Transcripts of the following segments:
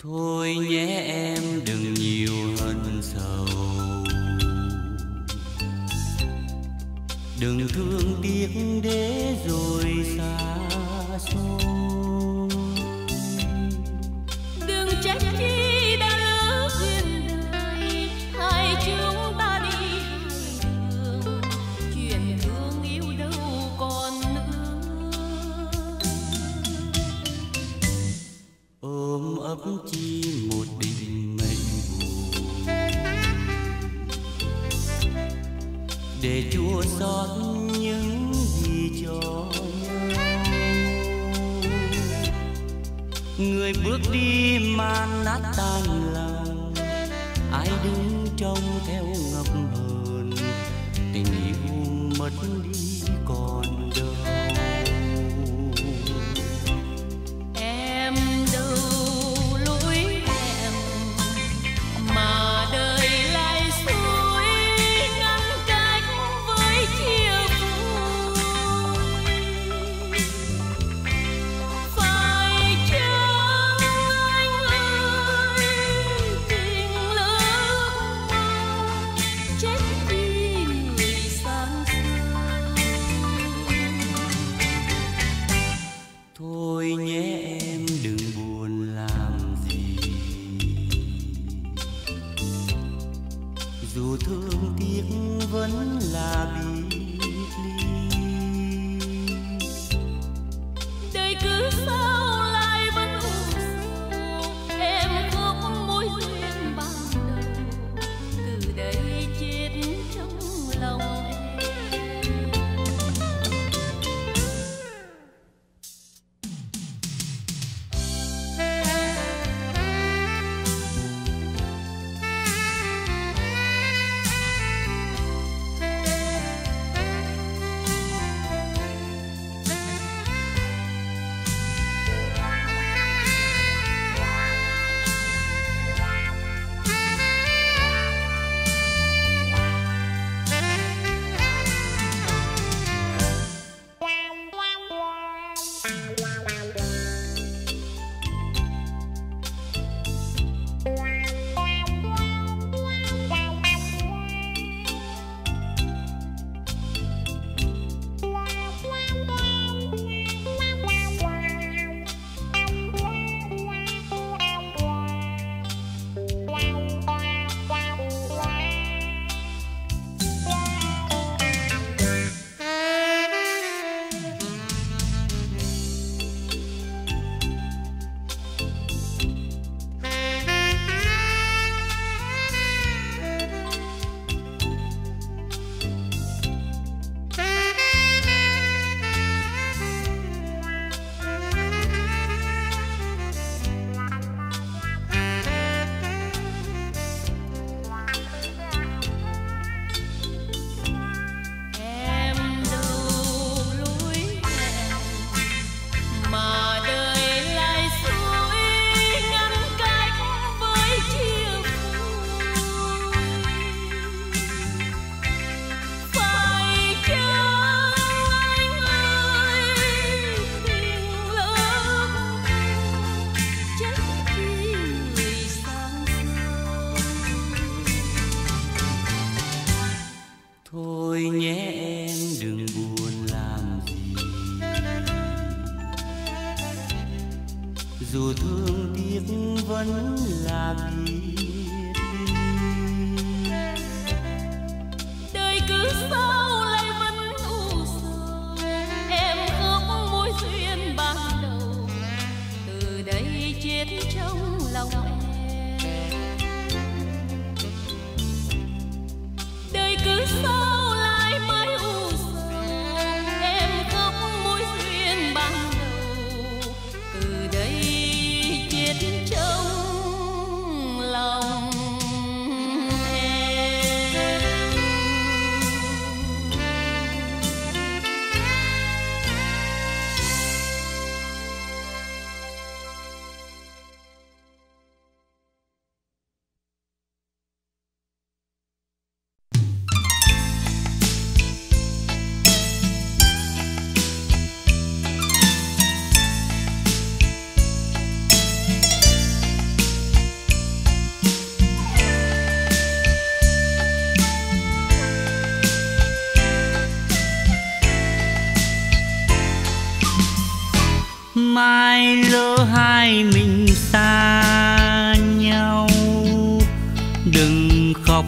Thôi nhé em đừng nhiều hận sầu, đừng thương tiếc để rồi xa xôi. Đừng trách chi đã lỡ duyên đời, hai chúng ta đi hai đường, chuyện thương yêu đâu còn nữa. Ôm ấp chi một định mệnh buồn, để chua xót những gì cho nhau. Người bước đi man nát tan lòng, ai đứng trông theo ngập hờn, tình yêu mất đi còn đâu. Em đâu lối em mà đời lại xuôi, ngăn cách với chia vui. Phải chăng anh ơi tình lỡ mong, chết đi người sang sớm. Thôi nhé em đừng buồn làm gì, dù thương tiếc vẫn là biệt ly. Đời cứ sao lại vẫn u sầu, em khóc mối duyên ban đầu, từ đây chết trong lòng em. Thôi nhé em đừng buồn làm gì, dù thương tiếc vẫn là biệt ly. Đời cứ sao lại vẫn u sầu, em khóc mối duyên ban đầu, từ đây chết trong lòng em. Đời cứ sao lại mãi u sầu, em khóc mối duyên ban đầu, từ đây chết trong lòng em.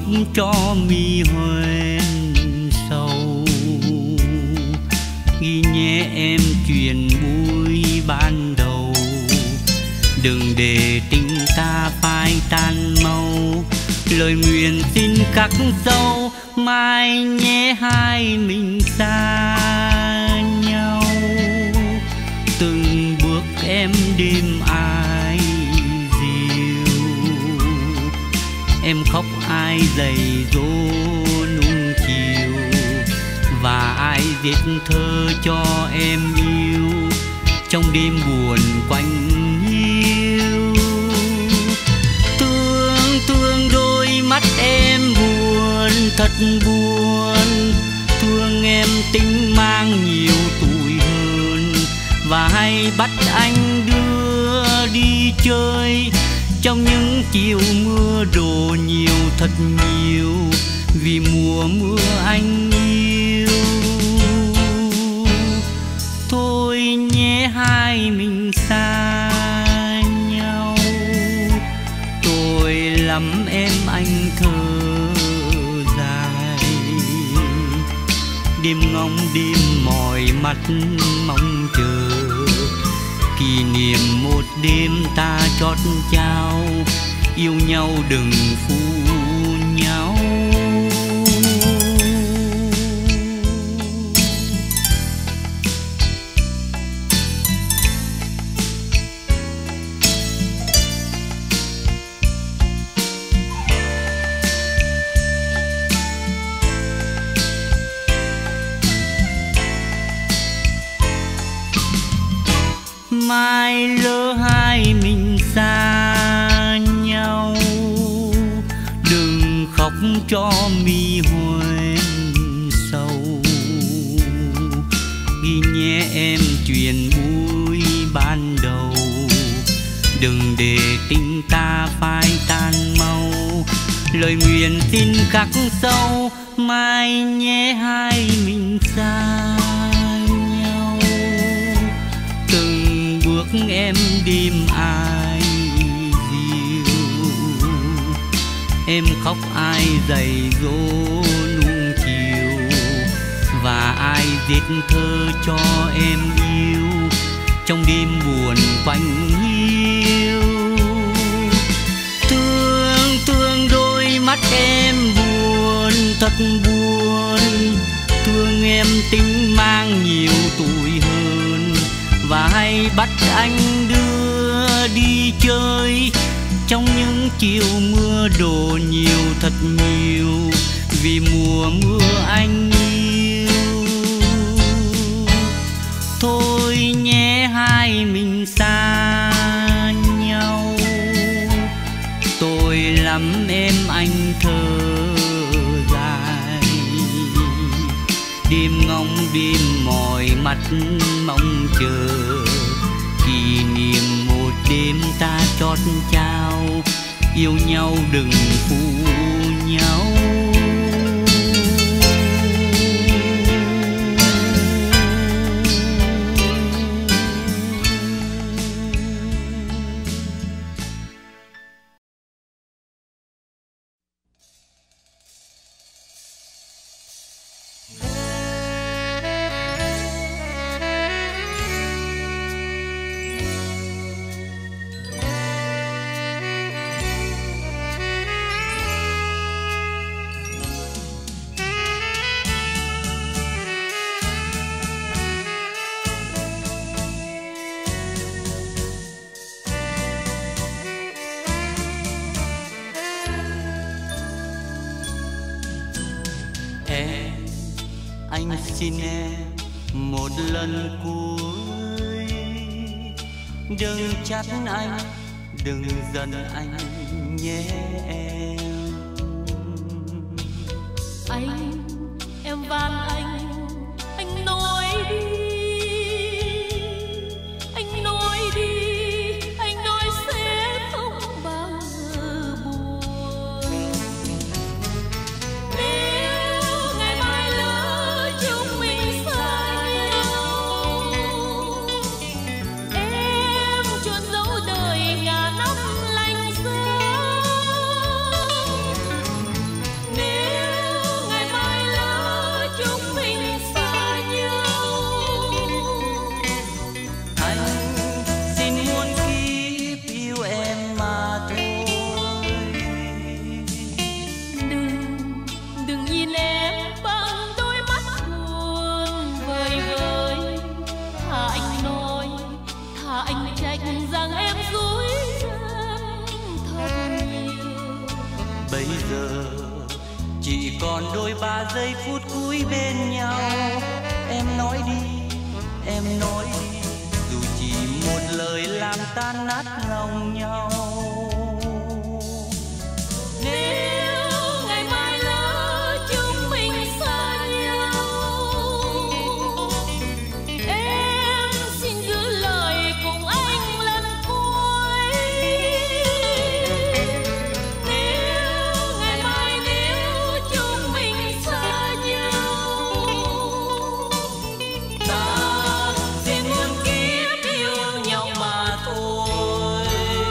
cho mi hoen sầu. Ghi nhé em chuyện vui ban đầu, đừng để tình ta phai tan mau. Lời nguyện xin khắc sâu, mai nhé hai mình xa nhau. Từng bước em đêm ai dịu, em khóc ai dày dỗ nung chiều. Và ai viết thơ cho em yêu trong đêm buồn quanh hiu. Thương thương đôi mắt em buồn thật buồn, thương em tính mang nhiều tuổi hơn. Và hay bắt anh đưa đi chơi trong những chiều mưa đổ nhiều thật nhiều, vì mùa mưa anh yêu. Thôi nhé hai mình xa nhau, tôi lắm em anh thơ dài. Đêm ngóng đêm mỏi mắt mong chờ, kỷ niệm một đêm ta chót trao. Yêu nhau đừng phũ nhau. Mai lỡ hai mình xa nhau, đừng khóc cho mi hoen sầu. Ghi nhé em chuyện vui ban đầu, đừng để tình ta phai tan mau. Lời nguyện xin khắc sâu, mai nhé hai mình xa nhau. Từng bước em đêm ai dịu, em khóc ai dày dỗ nung chiều. Và ai viết thơ cho em yêu trong đêm buồn quanh hiu. Thương thương đôi mắt em buồn thật buồn, thương em tính mang nhiều tuổi hơn. Và hay bắt anh đưa đi chơi trong những chiều mưa đổ nhiều thật nhiều, vì mùa mưa anh yêu. Thôi nhé hai mình xa nhau, tôi lắm em anh thơ dài. Đêm ngóng đêm mỏi mắt mong chờ, kỷ niệm một đêm ta chót trao. Yêu nhau đừng phũ nhau. Anh xin em một lần cuối, đừng trách anh, đừng giận anh nhé em. Em van anh nói đi, anh nói đi, anh nói sẽ không bao giờ buồn. Nếu ngày mai lỡ chúng mình xa nhau, em chôn dấu đời ngàn năm lạnh giá. Bây giờ chỉ còn đôi ba giây phút cuối bên nhau. Em nói đi, em nói đi, dù chỉ một lời làm tan nát lòng nhau. Nếu ngày mai lỡ chúng mình xa nhau, em xin giữ lời cùng anh lần cuối. Nếu ngày mai nếu chúng mình xa nhau, ta xin muôn kiếp yêu nhau mà thôi.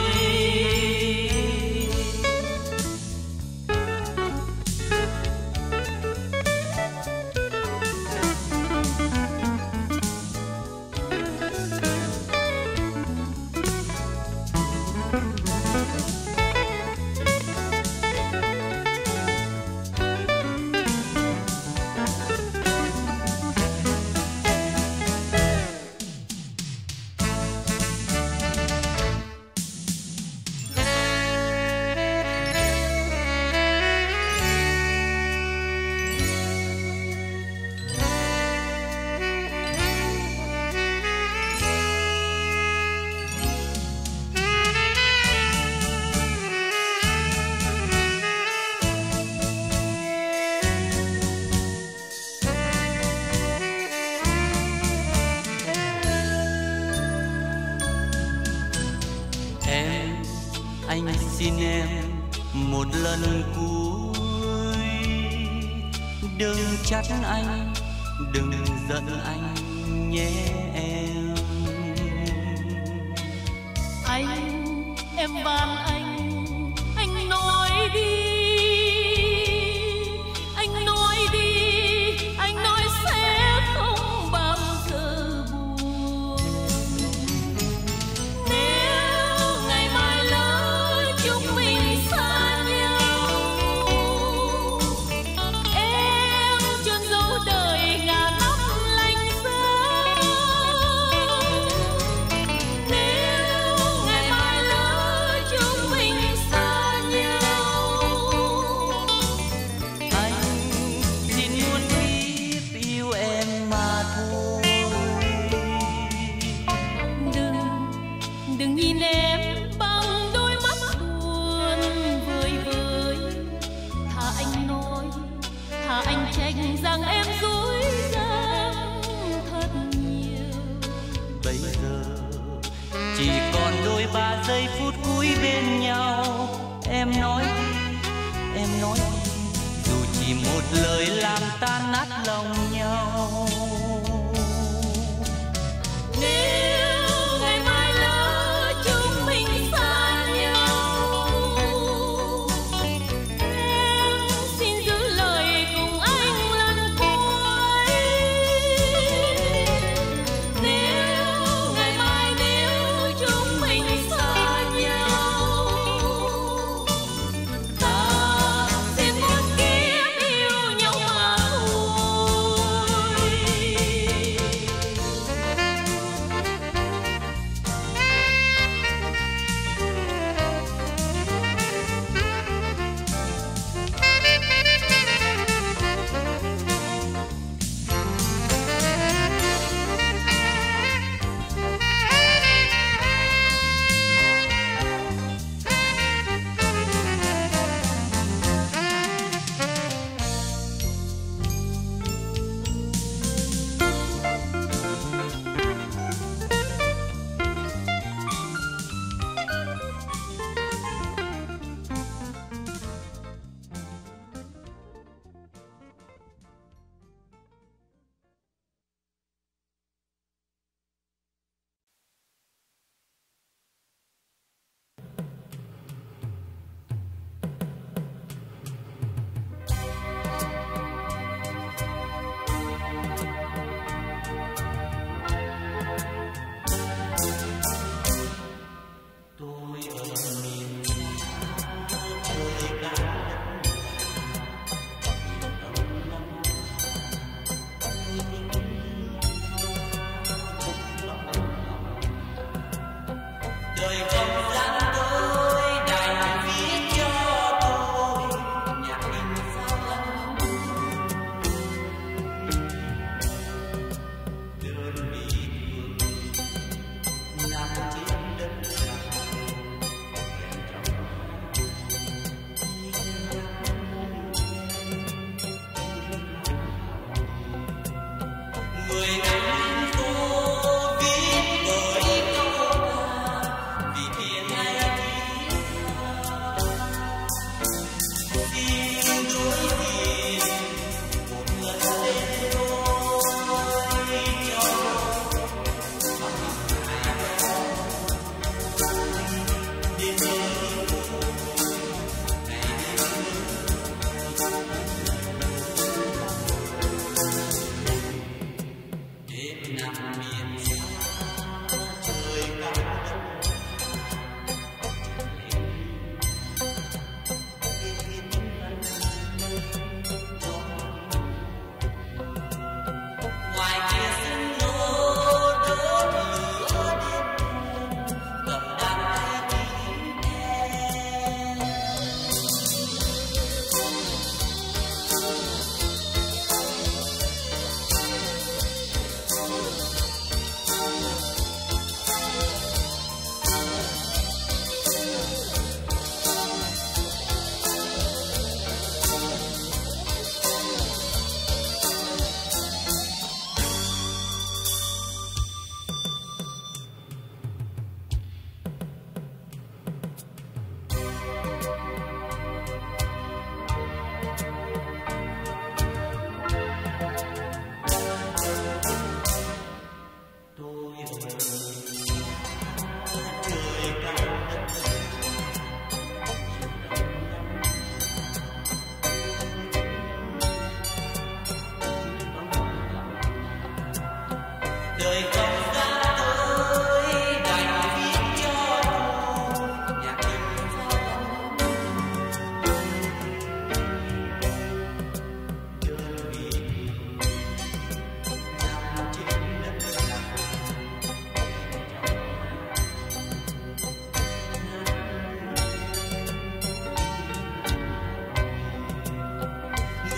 Anh xin em một lần cuối, đừng trách anh, đừng giận anh nhé em. Em van anh nói đi, anh nói đi, anh nói sẽ không bao giờ buồn. Nếu ngày mai lỡ chúng mình xa nhau, em chôn dấu đời ngàn năm lạnh giá. Nếu ngày mai lỡ chúng mình xa nhau, Anh xin muôn kiếp yêu em mà thôi. đừng nhìn em bằng đôi mắt buồn vơi vơi. Thà anh trách rằng em dối gian thật nhiều. Bây giờ chỉ còn đôi ba giây phút cuối bên nhau. Em nói đi, em nói đi, dù chỉ một lời làm tan nát lòng nhau. Nếu ngày mai lỡ chúng mình xa nhau, em xin giữ lời cùng anh lần cuối. Nếu ngày mai nếu chúng mình xa nhau, ta xin muôn kiếp yêu nhau mà thôi.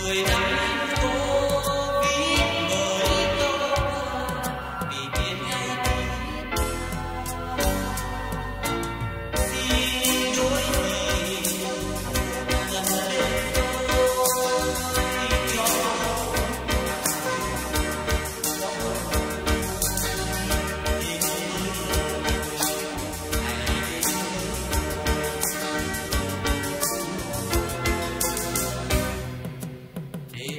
để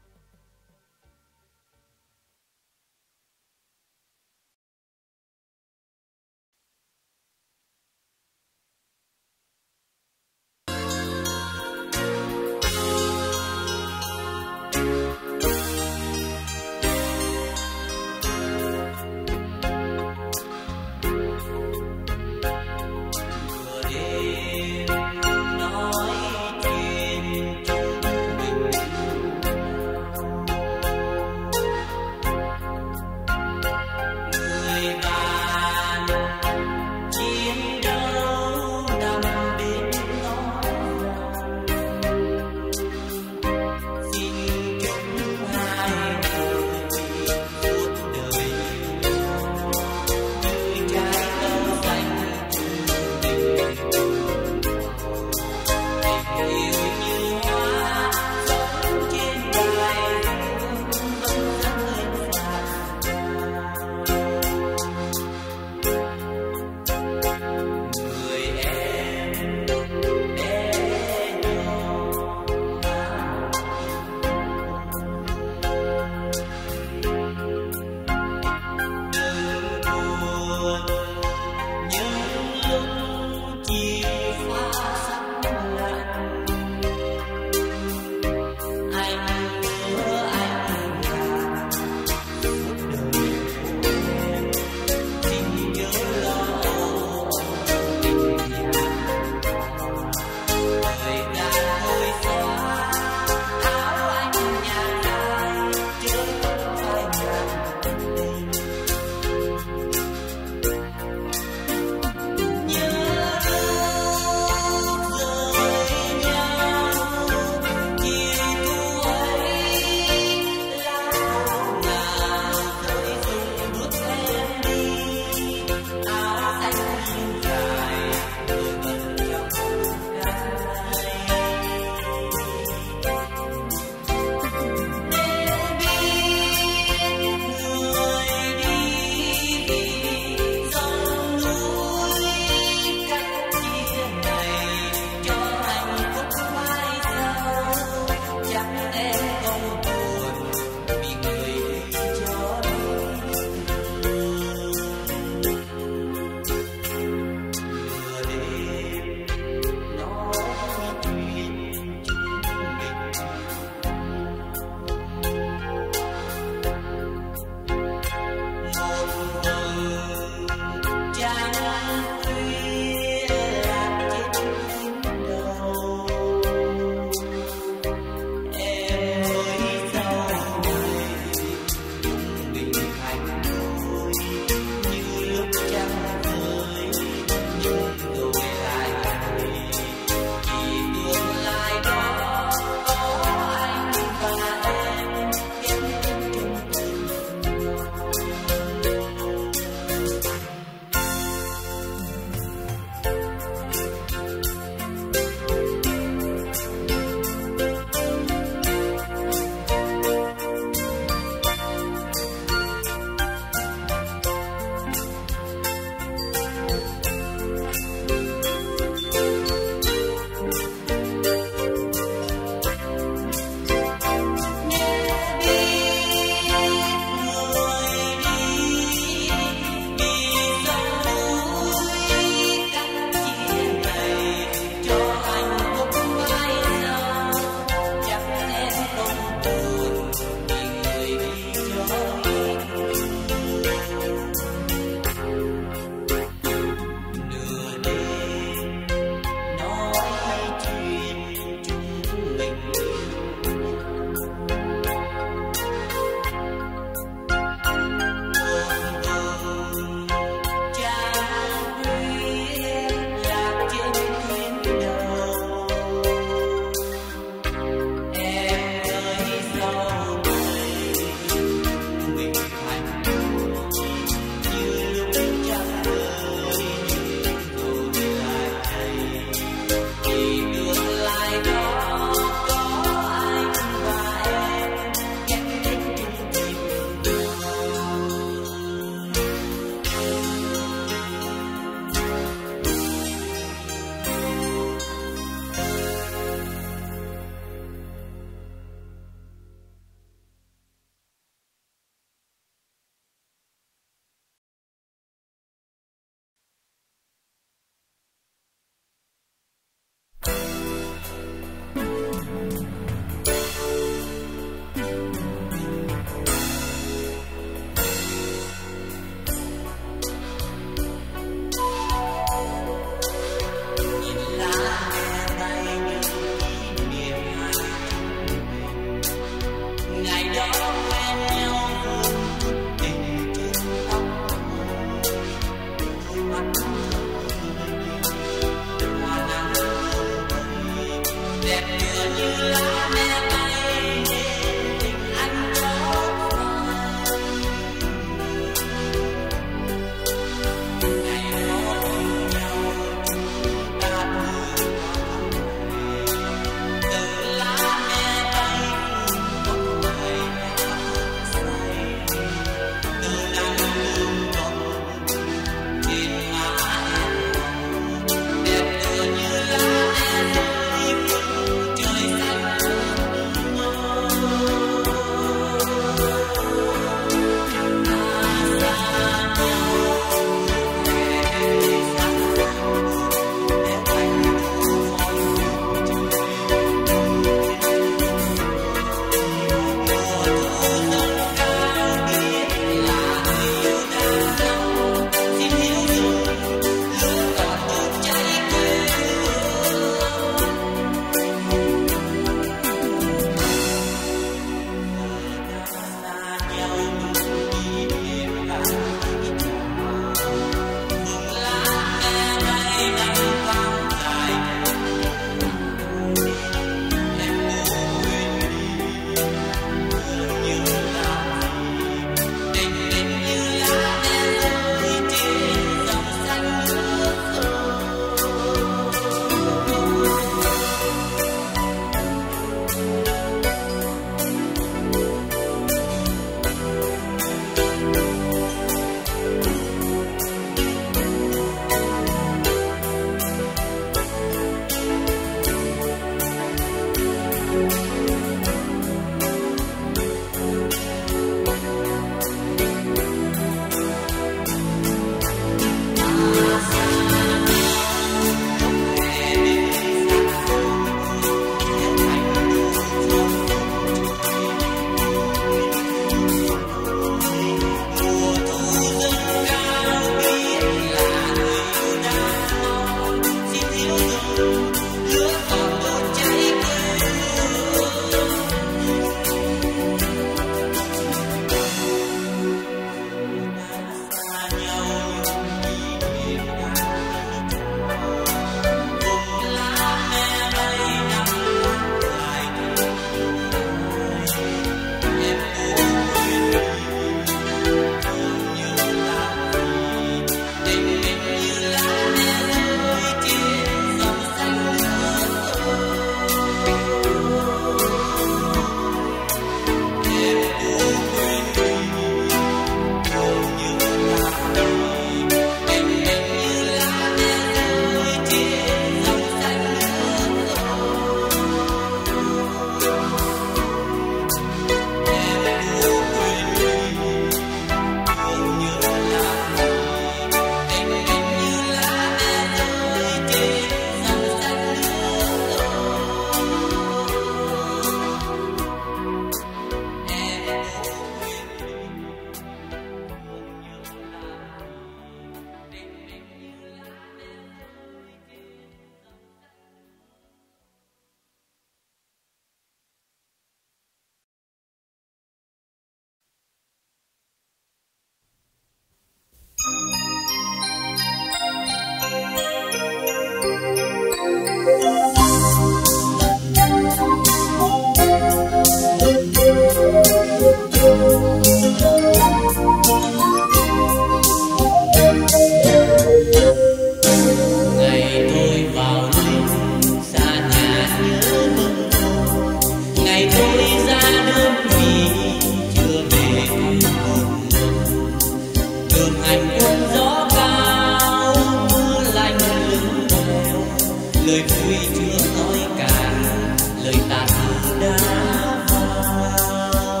ngày tôi ra đơn vị chưa về một lần. Đường hành quân gió cao mưa lạnh lưng theo, lời vui chưa nói cả, lời tạ từ đã vào.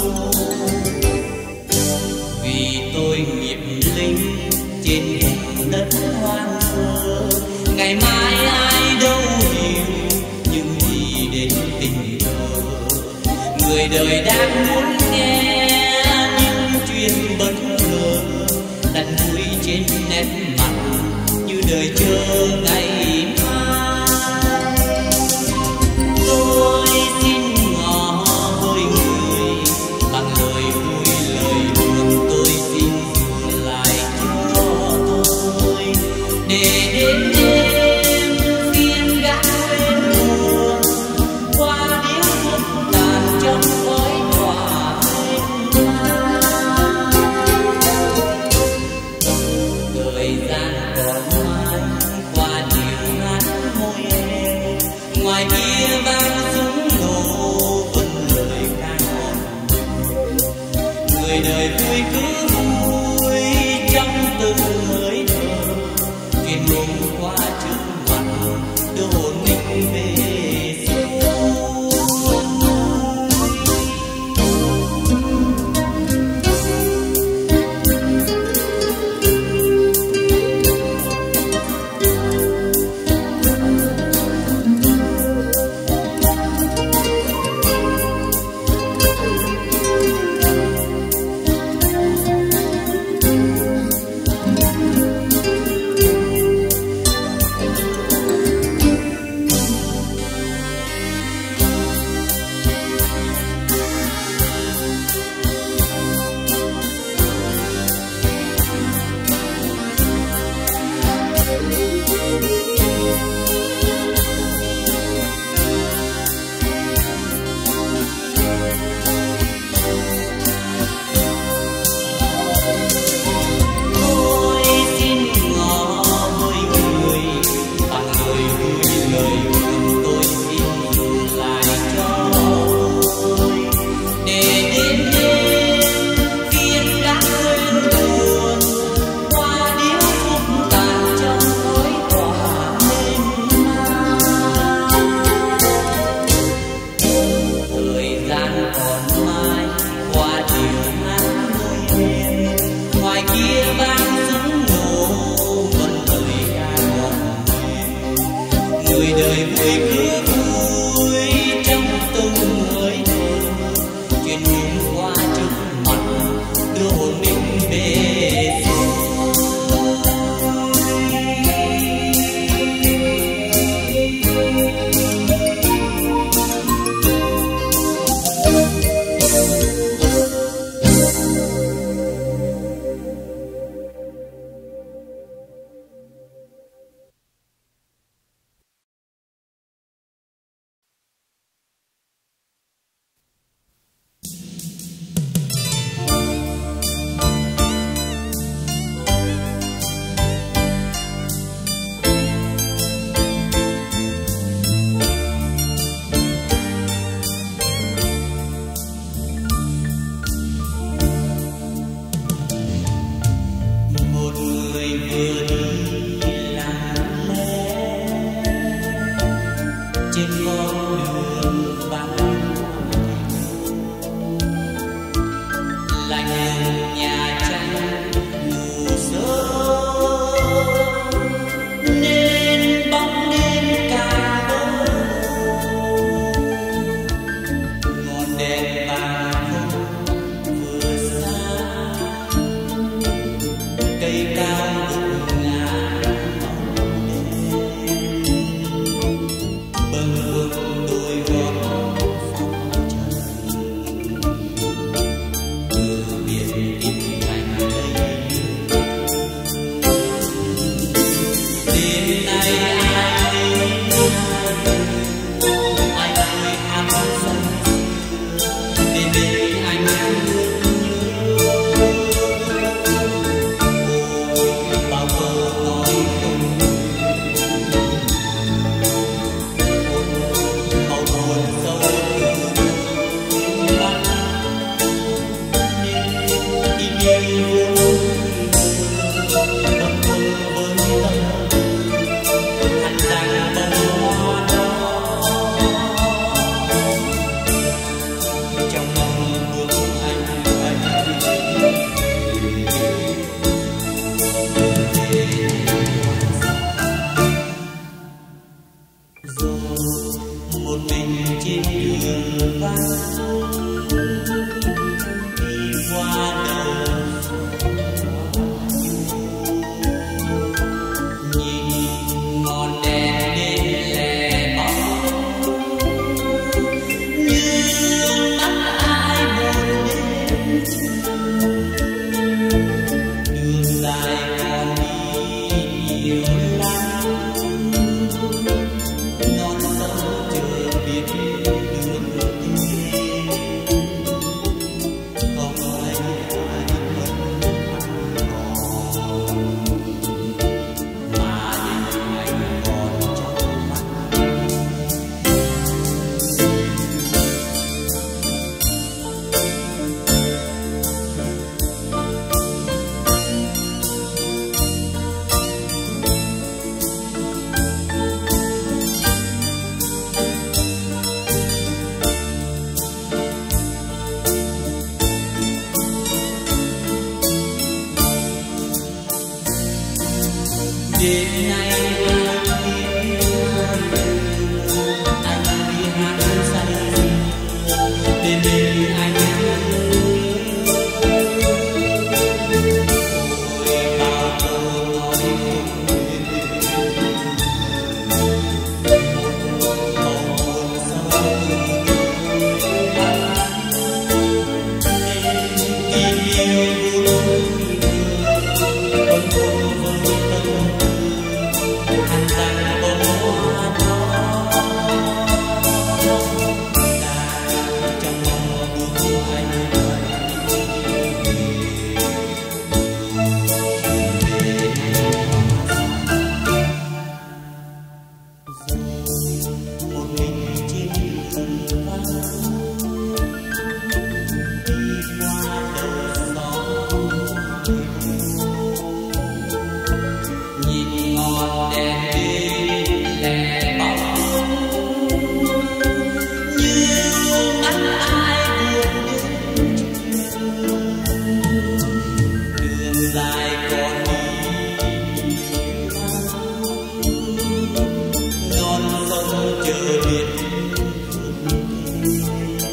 Vì tôi nghiệp linh trên đất hoang sơ, ngày mai ai đâu hiểu những gì đến tình cờ. Người đời đang muốn nghe những chuyện bất ngờ, đặt vui trên nét mặt như đời chờ ngày mai. Tôi xin ngỏ với người bằng lời vui lời buồn, tôi xin dừng lại cho tôi để đến đêm phiên gác bên buồn, qua điếu thuốc tàn trong khói tỏa mênh mang. Thời gian còn mãi qua điệu hát môi em, ngoài kia vang súng nổ vẫn lời ca ngọt. Người đời vui cứ vui trong từng hơi thở, chuyện mong qua trước mặt đưa hồn mình về non sông chờ biển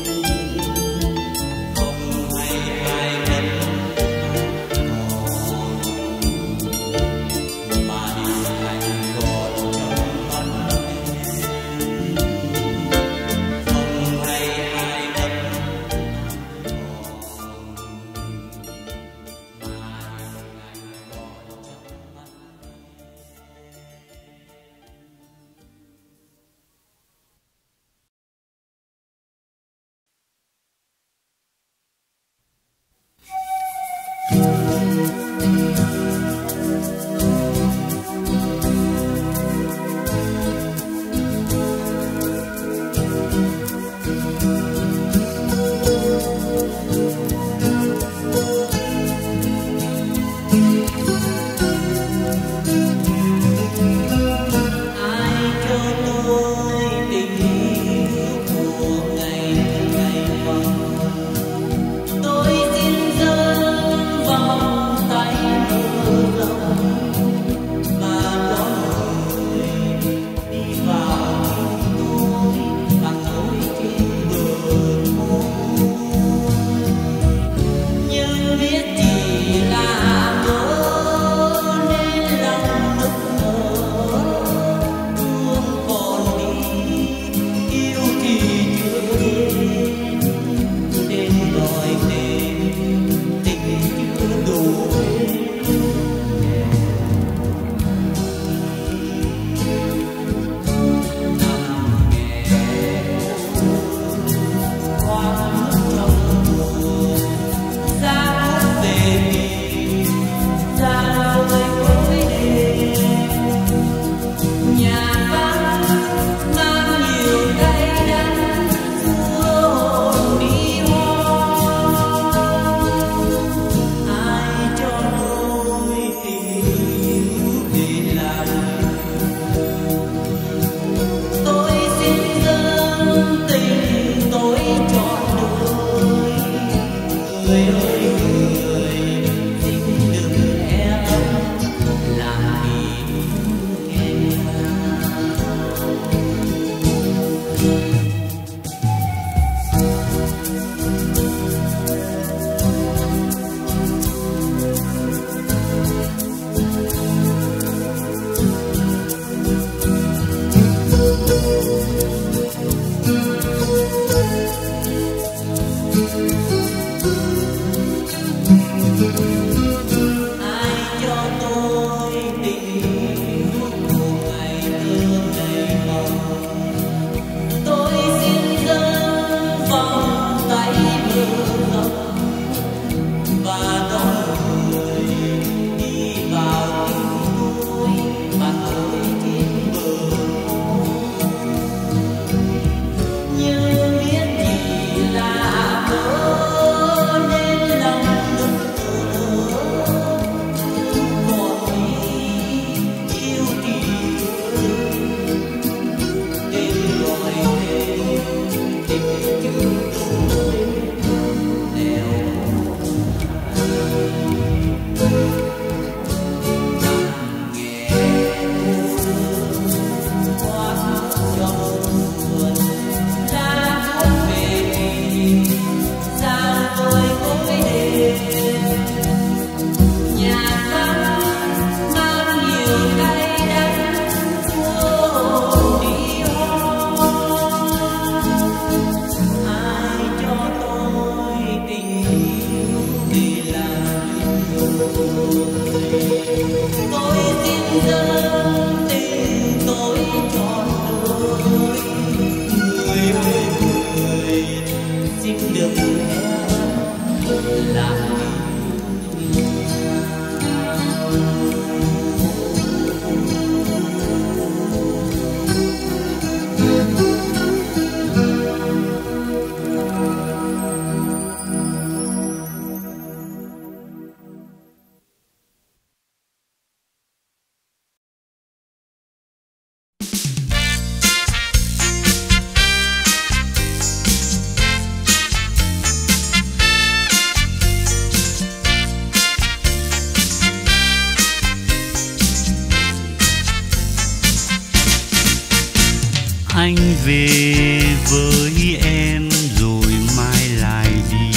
Anh về với em rồi mai lại đi,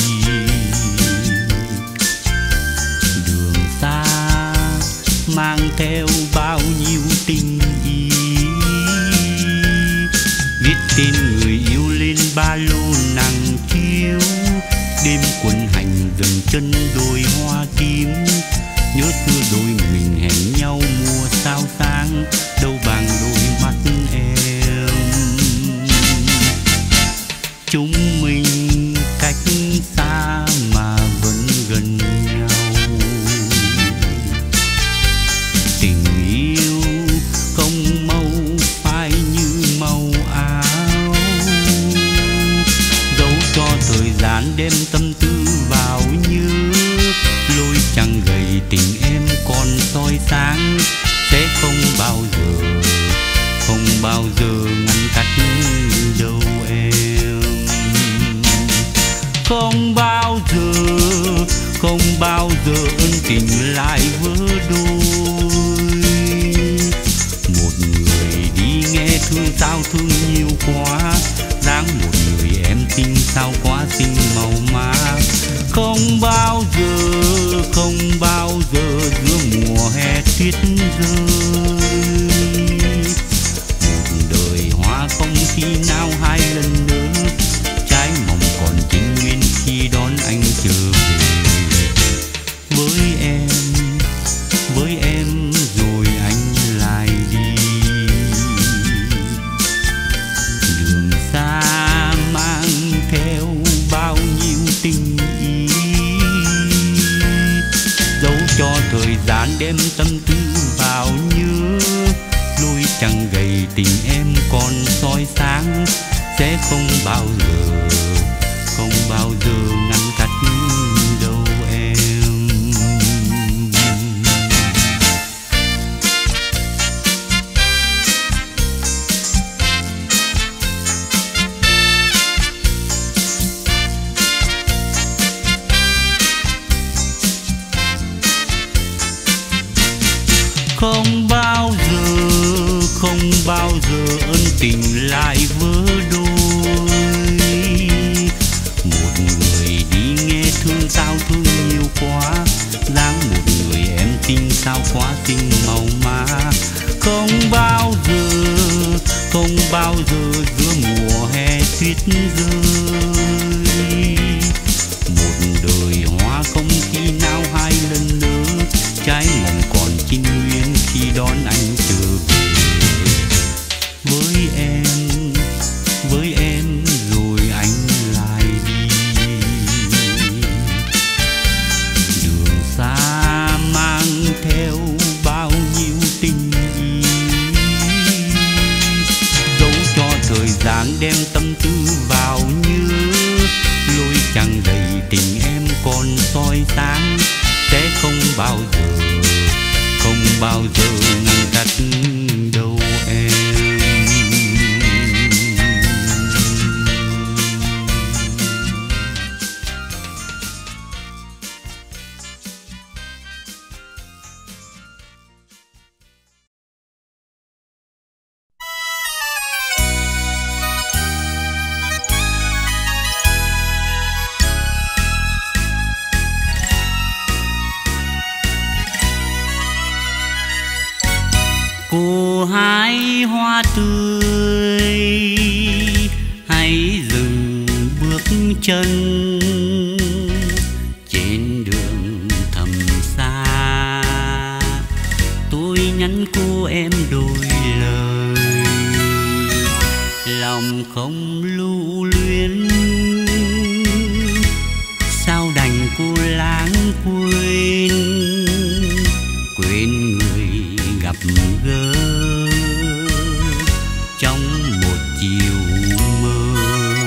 đường xa mang theo bao nhiêu tình ý, viết tên người yêu lên ba lô nặng chiếu, đêm quân hành dừng chân đôi hoa tím, nhớ xưa đôi mình hẹn nhau mùa sao sáng, đâu bằng đôi mắt em. Chúng mình cách xa mà vẫn gần nhau, tình yêu không màu phai như màu áo, dẫu cho thời gian đem tâm tư vào nhớ, lối chẳng gầy tình em còn soi sáng, sẽ không bao giờ ngăn cách đâu em. Không bao giờ ân tình lại vỡ đôi, một người đi nghe thương sao thương nhiều quá, dáng một người em xinh sao quá xinh màu má. Không bao giờ giữa mùa hè tuyết rơi, một đời hoa không khi nào hai lần nữa, trái mong còn chính nguyên khi đón anh trở về. Với em rồi anh lại đi, đường xa mang theo bao nhiêu tình ý, dẫu cho thời gian đem tâm tư vào nhớ, lối chẳng gầy tình em còn soi sáng, sẽ không bao giờ ngăn cách đâu em. Không bao giờ ân tình lại vỡ đôi, một người đi nghe thương sao thương nhiều quá, dáng một người em xinh sao quá xinh màu má. Không bao giờ giữa mùa hè tuyết rơi, một đời hoa không khi nào hai lần nữa, trái mong còn chín nguyên khi đón anh trở về. Với em rồi anh lại đi, đường xa mang theo bao nhiêu tình ý, dẫu cho thời gian đem tâm tư vào nhớ, lối chẳng đầy tình em còn soi sáng, sẽ không bao giờ ngăn cách đâu em. hoa tươi, hãy dừng bước chân trên đường thầm xa. Tôi nhắn cô em đôi lời, lòng không lưu luyến, sao đành cô lãng quên, quên người gặp gỡ trong một chiều mơ.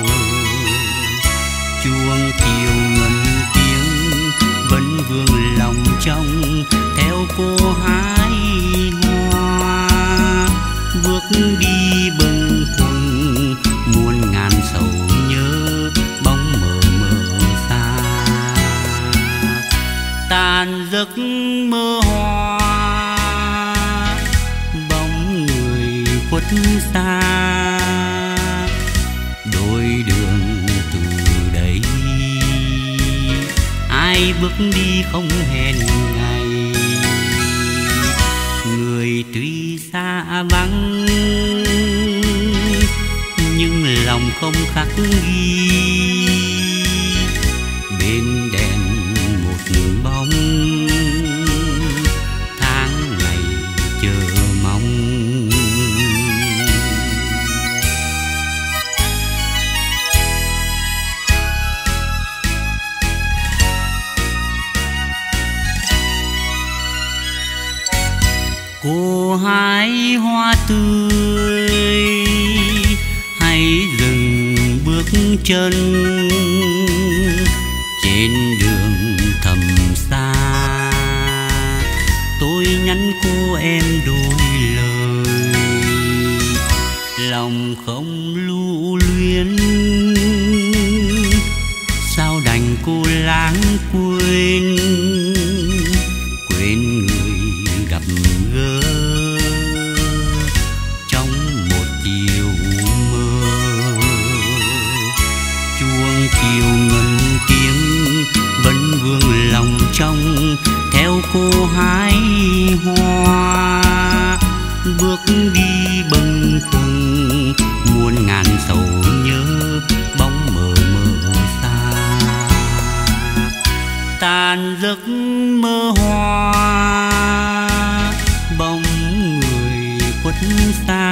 Chuông chiều ngân tiếng vẫn vương lòng trong, theo cô hái hoa bước đi bâng khuâng, muôn ngàn sầu nhớ bóng mờ mờ xa. Tàn giấc mơ hoa, bóng người khuất xa, đôi đường từ đây ai bước đi không hẹn ngày. Người tuy xa vắng nhưng lòng không khắc ghi, bên đèn một bóng tháng ngày chờ mong. Cô hái hoa tươi, hãy dừng bước chân trên đường thầm xa. Tôi nhắn cô em đôi lời, lòng không lưu luyến, sao đành cô lãng quên, quên người gặp gỡ trong một chiều mơ. Chuông chiều ngân tiếng vẫn vương lòng trong, theo cô hái hoa bước đi bâng khuâng, muôn ngàn sầu nhớ bóng mờ mờ xa. Tàn giấc mơ hoa, bóng người khuất xa,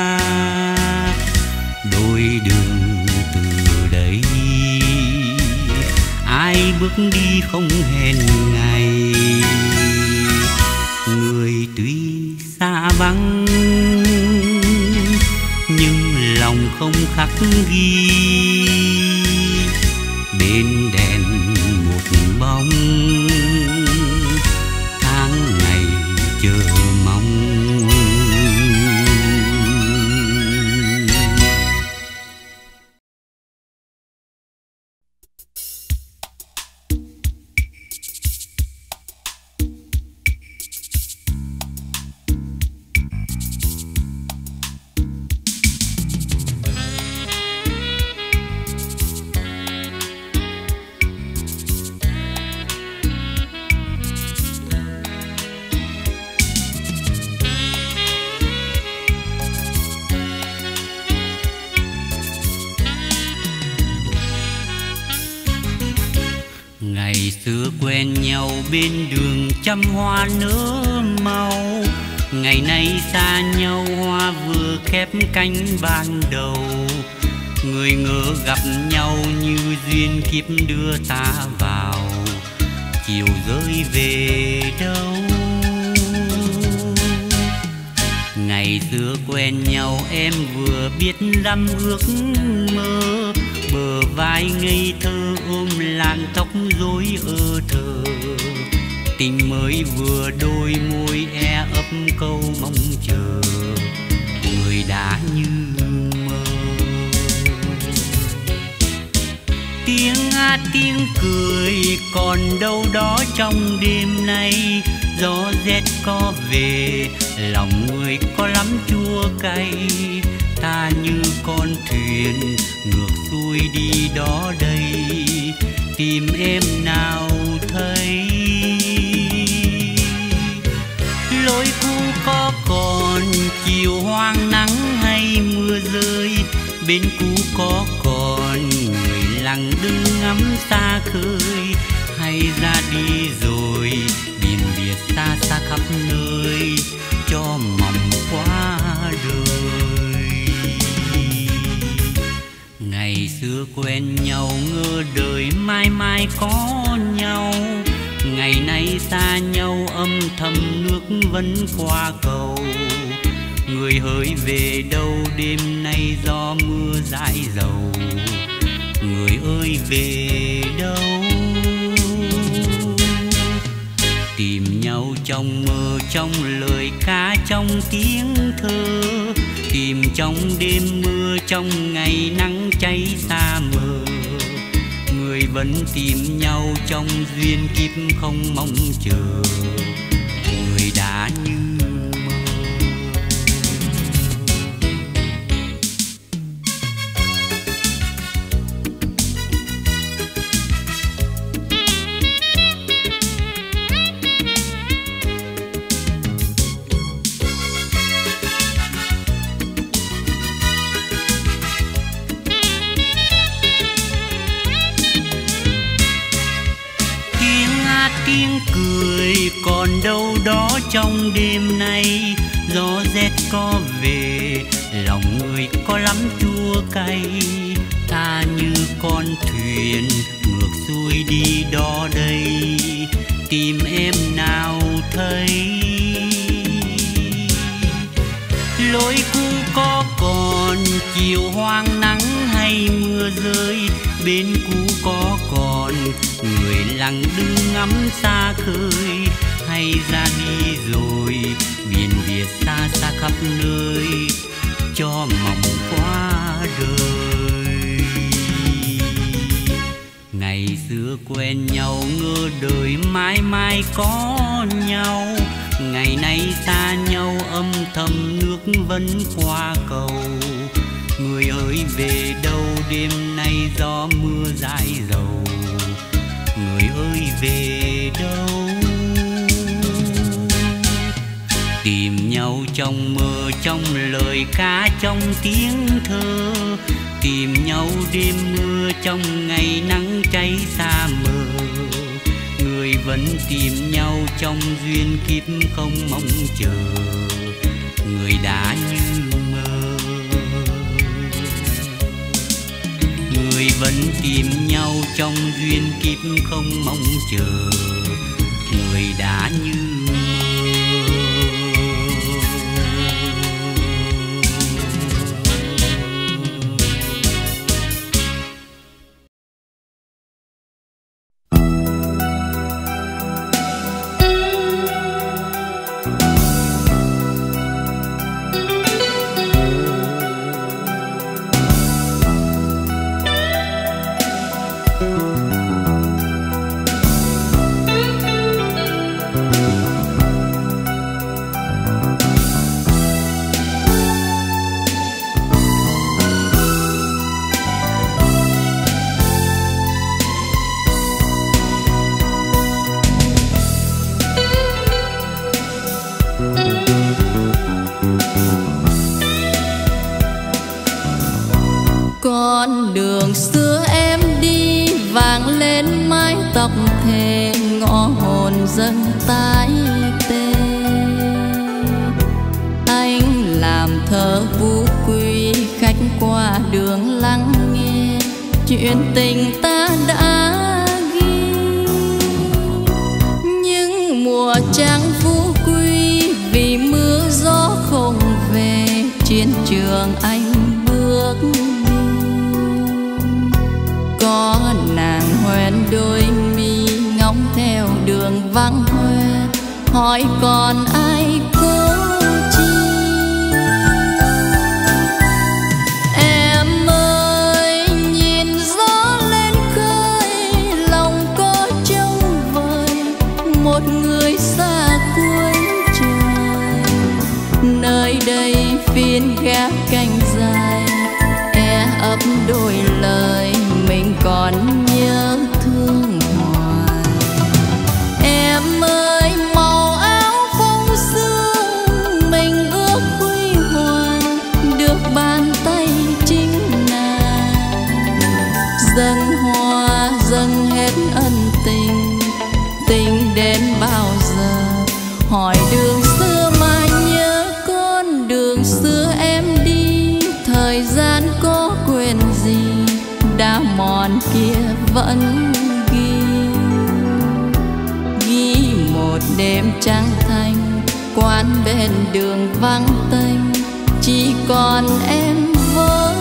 đôi đường từ đây ai bước đi không hẹn ngày. Người tuy xa vắng nhưng lòng không khắc ghi, bên đèn một bóng tháng ngày chờ mong. Ngày xưa quen nhau bên đường trăm hoa nở màu, ngày nay xa nhau hoa vừa khép cánh ban đầu. Người ngỡ gặp nhau như duyên kiếp đưa ta vào, chiều rơi về đâu. Ngày xưa quen nhau em vừa biết dăm ước mơ, bờ vai ngây thơ ôm làn tóc rối ơ thơ. Tình mới vừa đôi môi e ấp câu mong chờ, người đã như mơ. Tiếng hát tiếng cười còn đâu đó trong đêm nay, gió rét có về lòng người có lắm chua cay. Ta như con thuyền ngược xuôi đi đó đây, tìm em nào thấy. Lối cũ có còn chiều hoang nắng bên cũ có còn người lặng đứng ngắm xa khơi, hay ra đi rồi biển biệt xa xa khắp nơi cho mong qua đời. Ngày xưa quen nhau ngỡ đời mãi mãi có nhau, ngày nay xa nhau âm thầm nước vẫn qua cầu. Người hỡi về đâu đêm nay gió mưa dãi dầu, người ơi về đâu. Tìm nhau trong mơ, trong lời ca, trong tiếng thơ, tìm trong đêm mưa, trong ngày nắng cháy xa mờ. Người vẫn tìm nhau trong duyên kiếp không mong chờ, người đã như tiếng cười còn đâu đó trong đêm nay. Gió rét có về, lòng người có lắm chua cay. Ta như con thuyền ngược xuôi đi đó đây, tìm em nào thấy. Lối cũ có còn chiều hoang nắng hay mưa rơi, bên cũ có còn người lặng đứng ngắm xa khơi, hay ra đi rồi biển biệt xa xa khắp nơi cho mong qua đời. Ngày xưa quen nhau ngỡ đời mãi mãi có nhau, ngày nay xa nhau âm thầm nước vẫn qua cầu. Người ơi về đâu đêm nay gió mưa dãi dầu, người ơi về đâu. Tìm nhau trong mơ, trong lời ca, trong tiếng thơ, tìm nhau đêm mưa, trong ngày nắng cháy xa mờ. Người vẫn tìm nhau trong duyên kiếp không mong chờ, người đã như mơ. Người vẫn tìm nhau trong duyên kiếp không mong chờ, người đã như mơ. Con đường xưa em đi vàng lên mái tóc thề, ngõ hồn dâng tái tê. Anh làm thơ vũ quy, khách qua đường lắng nghe chuyện tình ta đã ghi. Nhưng mùa trăng vũ quy vì mưa gió không về, chiến trường anh bước đi. Có nàng hoen đôi mi ngóng theo đường vắng hoe, hỏi còn ai cố chi. Em ơi nhìn gió lên khơi, lòng có trông vời một người xa cuối trời. Nơi đây phiên gác canh dài, e ấp đôi lời mình còn nhớ thương hoài. Em ơi màu áo phong sương mình ước huy hoàng, được bàn tay chính kia vẫn ghi một đêm trăng thanh, quán bên đường vắng tênh, chỉ còn em với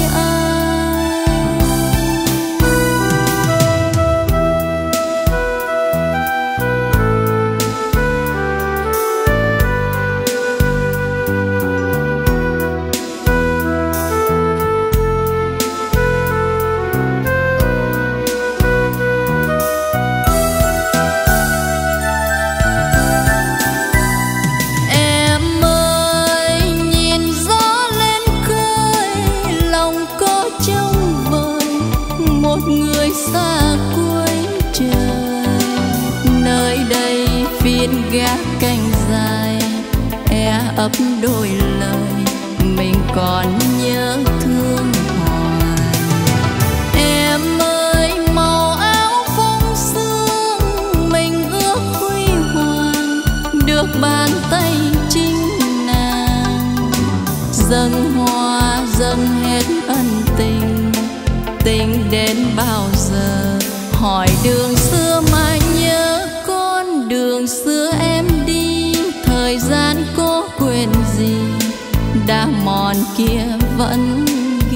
gác canh dài ấp đôi lời mình còn nhớ thương hoài. Em ơi màu áo phong sương mình ước huy hoàng, được bàn tay chính nàng dâng hoa dâng hết ân tình. Tình đến bao giờ hỏi đường xưa mà nhớ con đường xưa em đi, thời gian có quên gì đã mòn kia vẫn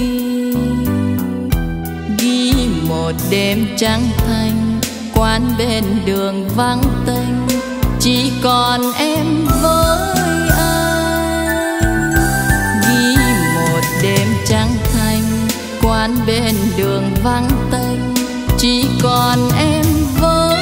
ghi một đêm trăng thanh, quán bên đường vắng tênh, chỉ còn em với anh. Ghi một đêm trăng thanh, quán bên đường vắng tênh, chỉ còn em với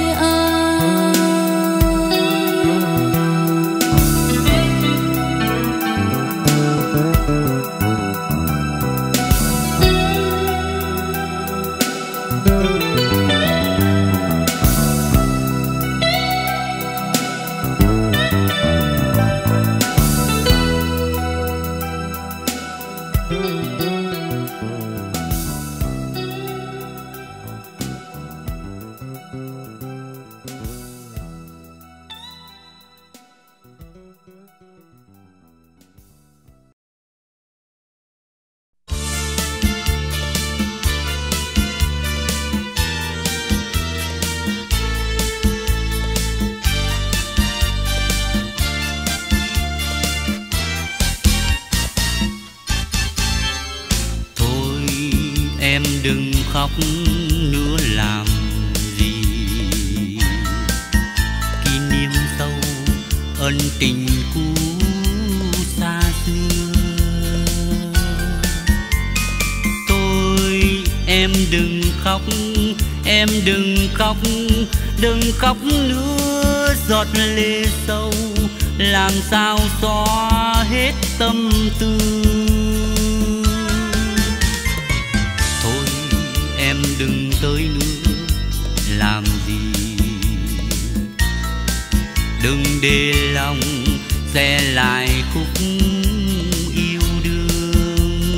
đừng khóc nữa làm gì, kỷ niệm sâu ân tình cũ xa xưa. Thôi em đừng khóc, em đừng khóc, đừng khóc nữa giọt lệ sâu làm sao xóa hết tâm tư. Em đừng tới nữa làm gì, đừng để lòng xe lại khúc yêu đương.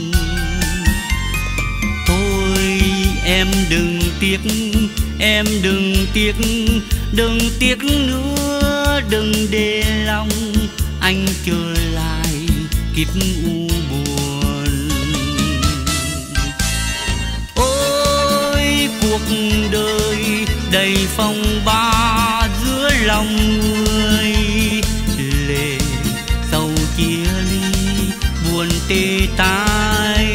Thôi em đừng tiếc, em đừng tiếc, đừng tiếc nữa, đừng để lòng anh trở lại kiếp u buồn. Cuộc đời đầy phong ba giữa lòng người, lệ sầu chia ly buồn tê tái.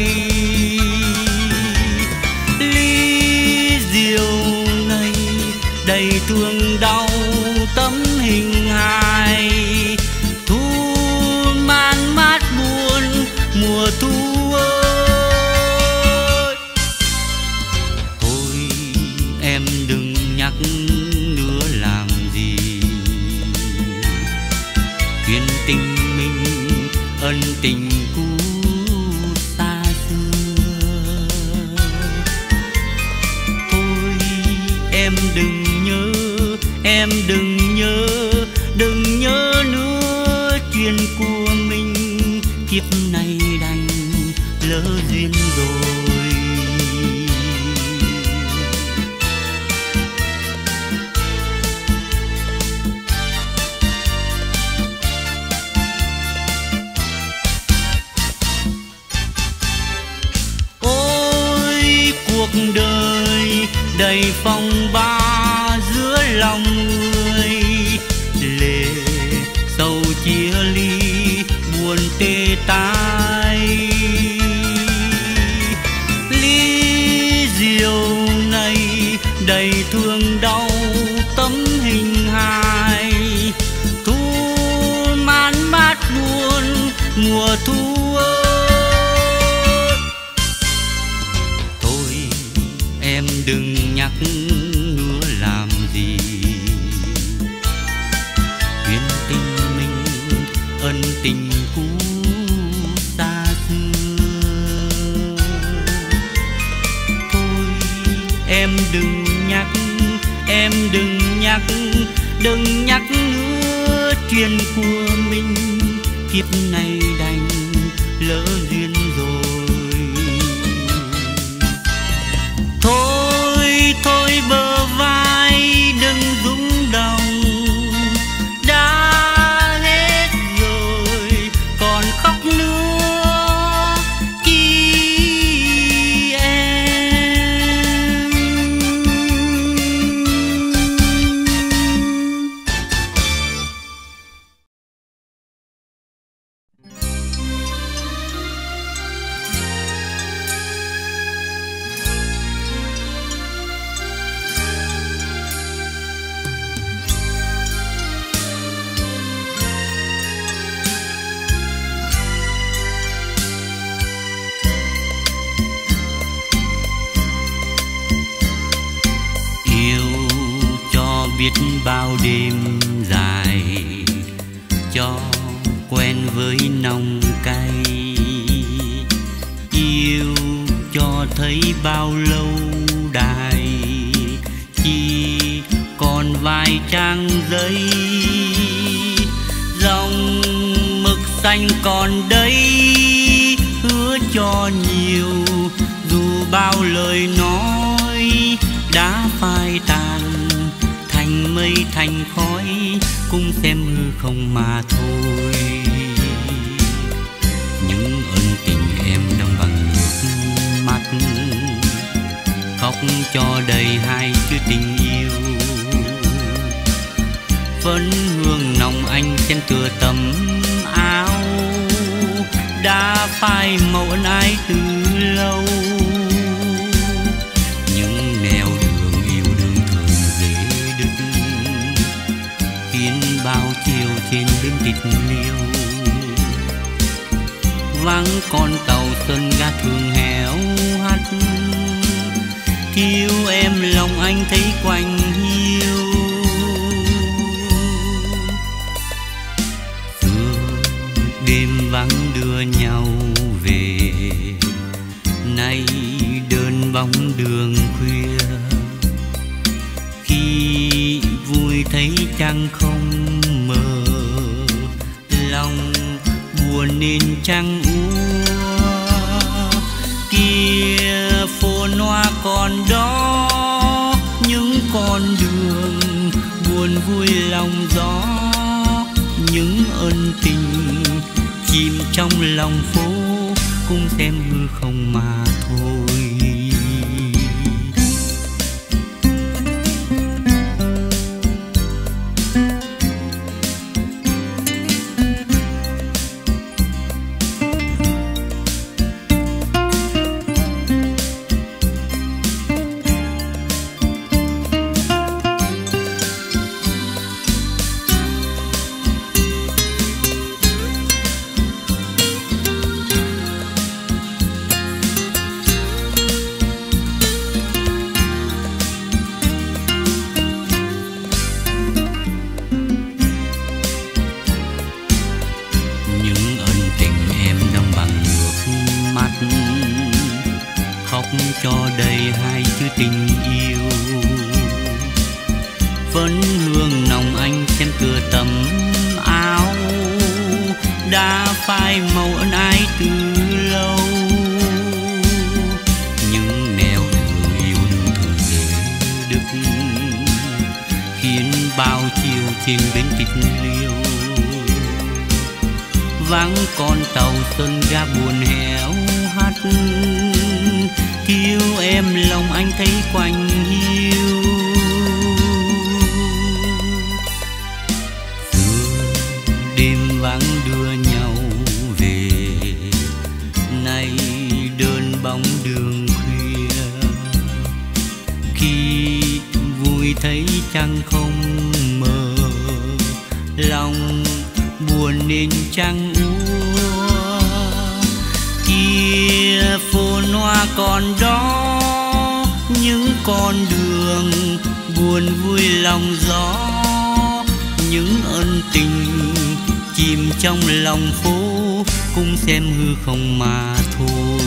Ly rượu này đầy thương đau tấm hình hài, thu man mát buồn mùa thu ơi. Em đừng nhắc nữa làm gì, chuyện tình mình ân tình cũ xa xưa. Thôi em đừng nhớ, em đừng nhớ, đừng nhớ nữa chuyện của mình, kiếp này đành lỡ duyên rồi. Cuộc đời đầy phong ba giữa lòng người. Lệ sầu chia ly buồn tê tái, ly rượu này đầy thương đau tấm hình hài. Thu man mát buồn mùa thu ơi. Thôi em đừng nhắc nữa làm gì, duyên tình mình ân tình cũ xa xưa. Thôi em đừng nhắc, em đừng nhắc, đừng nhắc nữa chuyện của mình. Kiếp này đành lỡ duyên rồi. Thôi thôi bờ vai đừng rung động, đã hết rồi còn khóc nữa chi em. Biết bao đêm dài cho quen với nồng cay, yêu cho thấy bao lâu đài, chỉ còn vài trang giấy. Dòng mực xanh còn đây hứa cho nhiều, dù bao lời nói đã phai tàn thành mây thành khói, cũng xem hư không mà thôi. Những ân tình em đong bằng nước mắt, khóc cho đầy hai chữ tình yêu. Phấn hương nồng anh xem tựa tấm áo, đã phai màu ân ái từ lâu. Những nẻo đường yêu đương thường dễ đứt, khiến bao chiều trên bến tịch liêu. Vắng con tàu xuân ga thường héo hắt, thiếu em lòng anh thấy quạnh hiu. Xưa đêm vắng đưa nhau về, nay đơn bóng đường khuya. Khi vui thấy trăng không mờ, lòng buồn nên trăng úa. Kia phồn hoa còn đó, những con đường buồn vui lòng gió. Những ân tình chìm trong lòng phố, cũng xem hư không mà thôi. Cho đầy hai chữ tình yêu. Phấn hương nồng anh xem tựa tấm áo, đã phai màu ân ái từ lâu. Những nẻo đường yêu đương thường dễ đứt, khiến bao chiều trên bến tịch liêu. Vắng con tàu xuân ga buồn héo hắt, Khi yêu em lòng anh thấy quạnh hiu. Xưa đêm vắng đưa nhau về, nay đơn bóng đường khuya. Khi vui thấy trăng không mờ, lòng buồn nên trăng úa. Kia phồn hoa còn đó, những con đường buồn vui lòng gió. Những ân tình chìm trong lòng phố, cũng xem hư không mà thôi.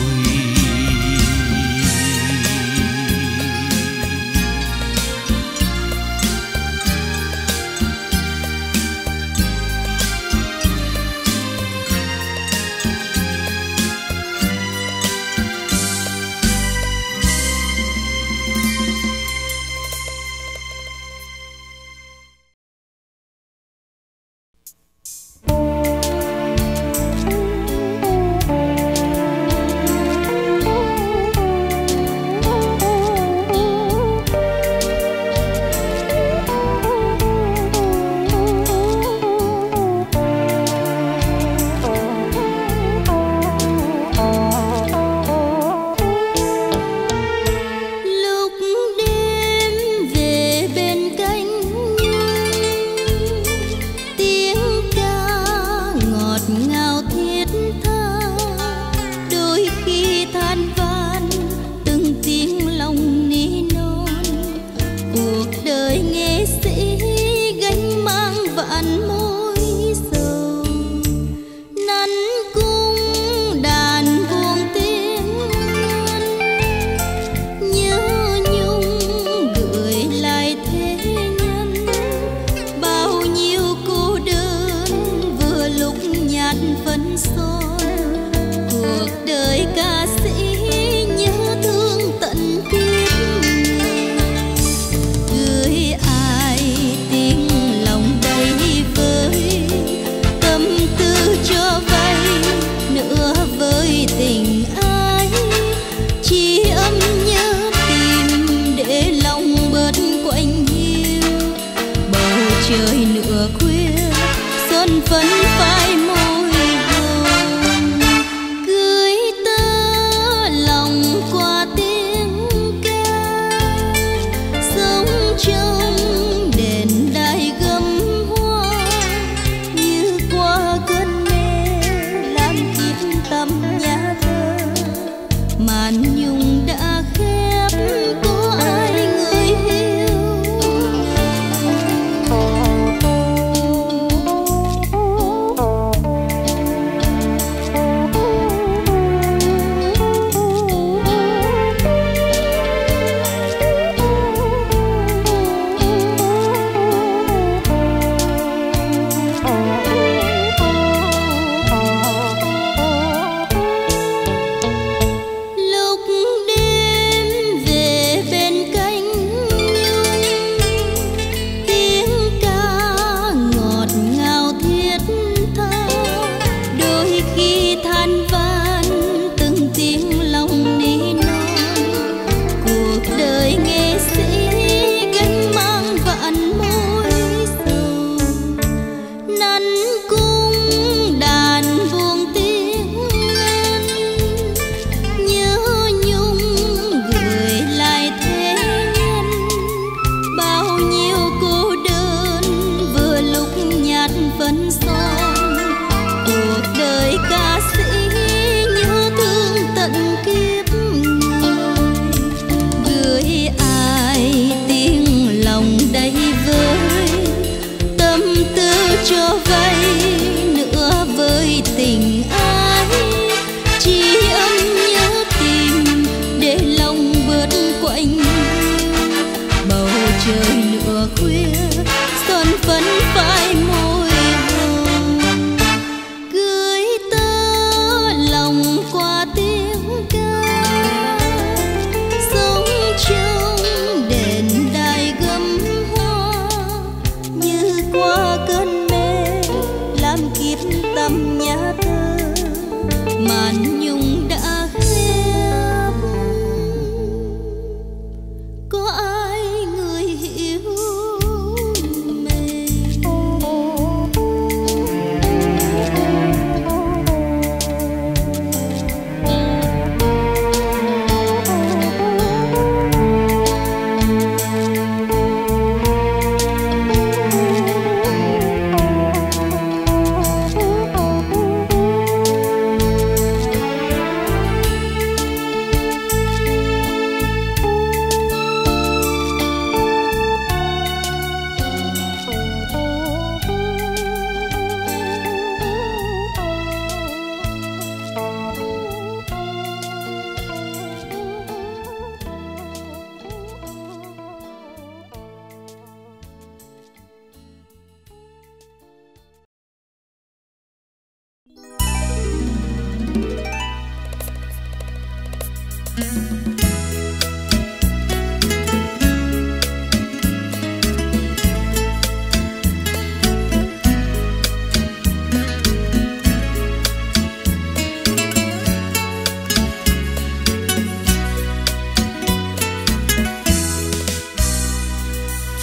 màn nhung đã khép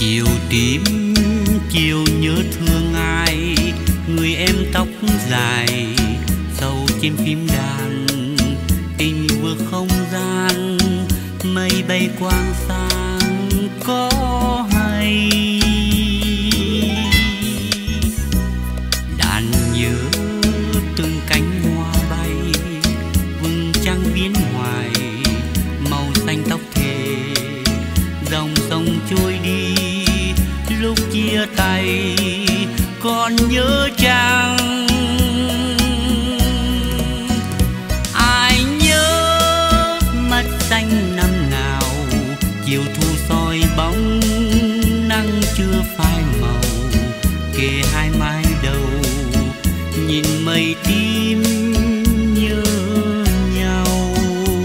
Chiều tím chiều nhớ thương ai, người em tóc dài sâu trên phím đàn. Tình vừa không gian mây bay quang sang có hay. Đàn nhớ từng cánh hoa bay, vầng trăng biến hoài màu xanh tóc thề. Dòng sông trôi đi lúc chia tay còn nhớ chăng? Ai nhớ mắt xanh năm nào, chiều thu soi bóng nắng chưa phai màu. Kề hai mái đầu nhìn mây tím nhớ nhau.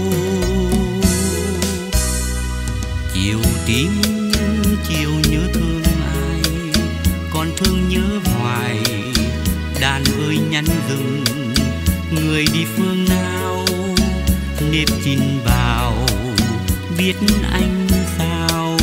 Chiều tím chiều nhớ thương ai, còn thương nhớ hoài. Đàn ơi nhắn dừng người đi phương nào, nếp chinh bào biết anh sao.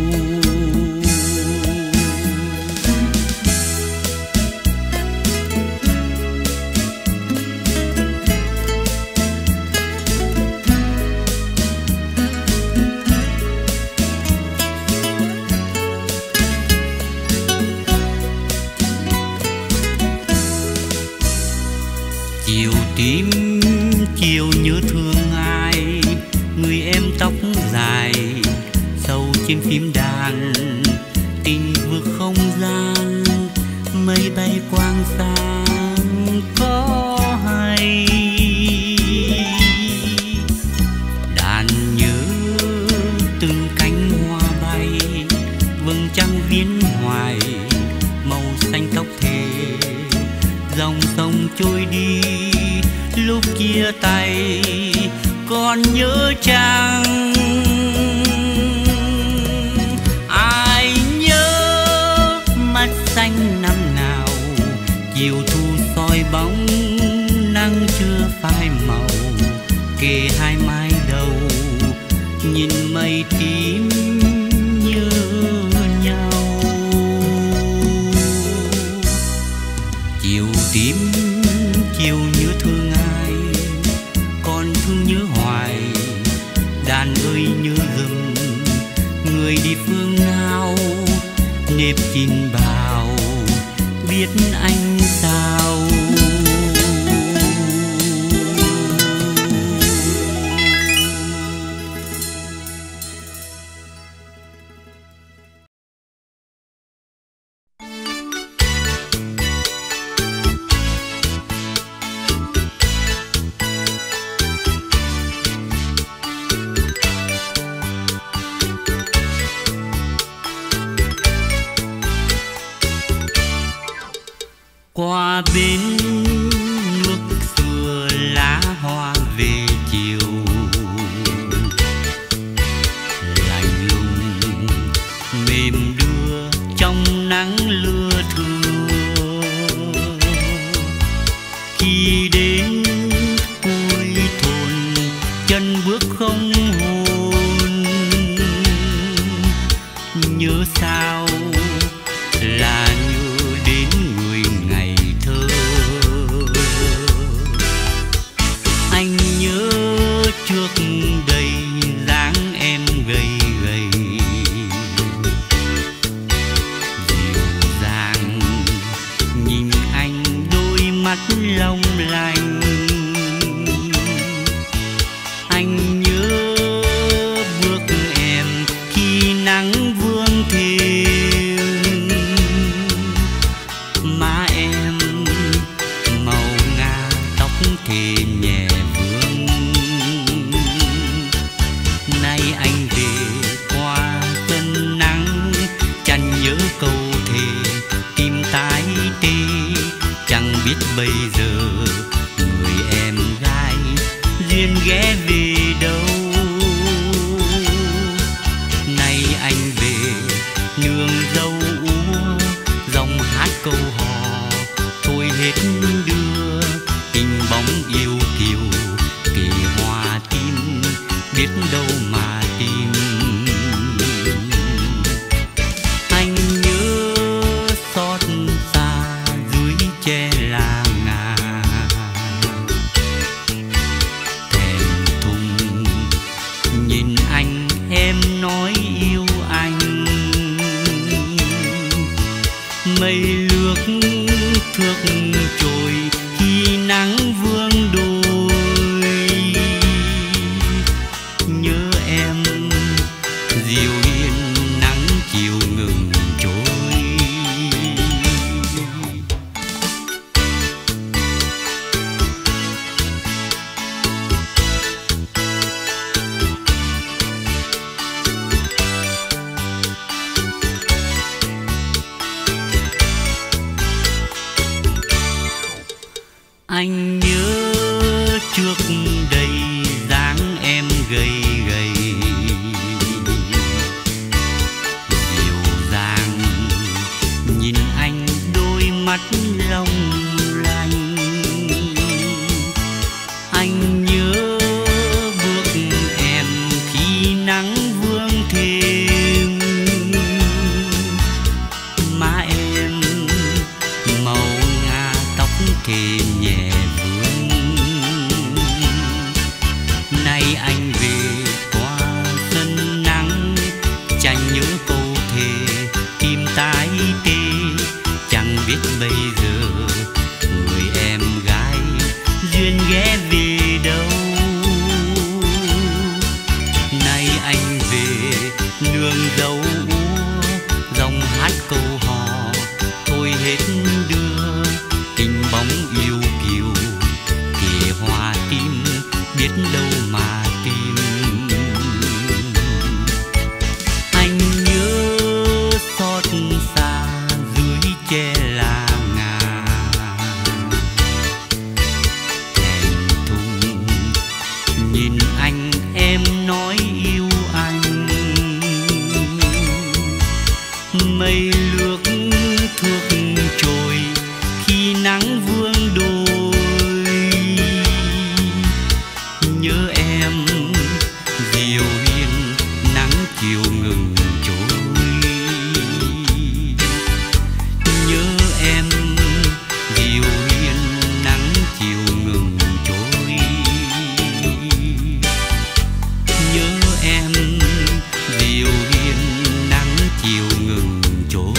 Chiều tím chiều nhớ thương ai, người em tóc dài sâu trên phím đàn. Tình vượt không gian mây bay quang sang có hay. Đàn nhớ từng cánh hoa bay, vầng trăng viễn hoài màu xanh tóc thề. Dòng sông trôi đi lúc chia tay còn nhớ chăng? Ai nhớ mắt xanh năm nào, chiều thu soi bóng nắng chưa phai màu. Kề hai mái đầu nhìn mây tím nhớ nhau. Chiều tím chiều nhớ thương ai, còn thương nhớ hoài. Đàn ơi nhớ dừng người đi phương nào, nếp chinh bào biết anh sao. Qua bên nước xưa lá hoa về chiều, lạnh lùng mềm đưa trong nắng lưa thưa. Khi đến cuối thôn chân bước không hồn, nhớ sao là nhớ đến người ngày thơ. Anh nhớ trước đây dáng em gầy gầy, dịu dàng nhìn anh đôi mắt long lanh. Anh nhớ bước em khi nắng vương thêm, má em màu ngà tóc thì nhẹ vương. Nay anh về qua cơn nắng, chẳng nhớ câu thề tim tái tê. Chẳng biết bây giờ người em gái duyên ghé về đâu. Nay anh về nương dâu úa, dòng hát câu hò thôi hết đưa. Tình bóng yêu kiều kỳ hoa tim, biết đâu mà tìm. mây lướt thước trôi khi nắng vương đôi. Nhớ em dịu hiền nắng chiều ngừng trôi. Anh nhớ trước đây dáng em gầy gầy, dịu dàng nhìn anh đôi mắt long lanh. Anh nhớ bước em khi nắng vương thêm, má em màu ngà tóc thì nhẹ vương. Nay anh về qua sân nắng, chẳng nhớ câu thề tim tái tê. Chẳng biết bây giờ người em gái duyên ghé về đâu. Nay anh về nương dấu úa, dòng hát câu hò thôi hết đưa. Tình bóng yêu kiều kề hoa tim, biết đâu mà tìm. Anh nhớ xót xa dưới che lá ngà, thèm thùng nhìn anh em nói yêu anh. Mây lướt thước trôi khi nắng vương đôi. Nhớ em dịu hiền nắng chiều ngừng trôi. Nhớ em dịu hiền nắng chiều ngừng trôi. Nhớ em dịu hiền nắng chiều ngừng trôi.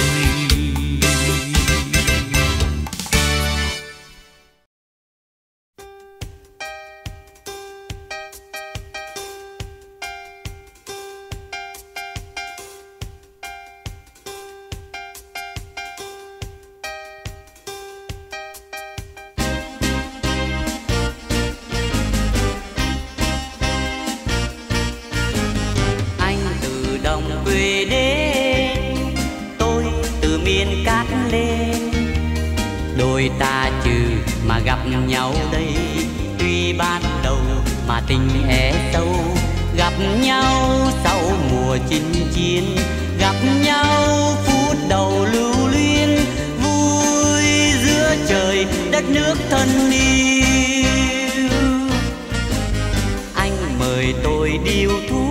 Quê đến tôi từ miền cát lên, đôi ta trừ mà gặp nhau đây. Tuy ban đầu mà tình é sâu, gặp nhau sau mùa chinh chiến, gặp nhau phút đầu lưu luyến. Vui giữa trời đất nước thân yêu, anh mời tôi điêu thú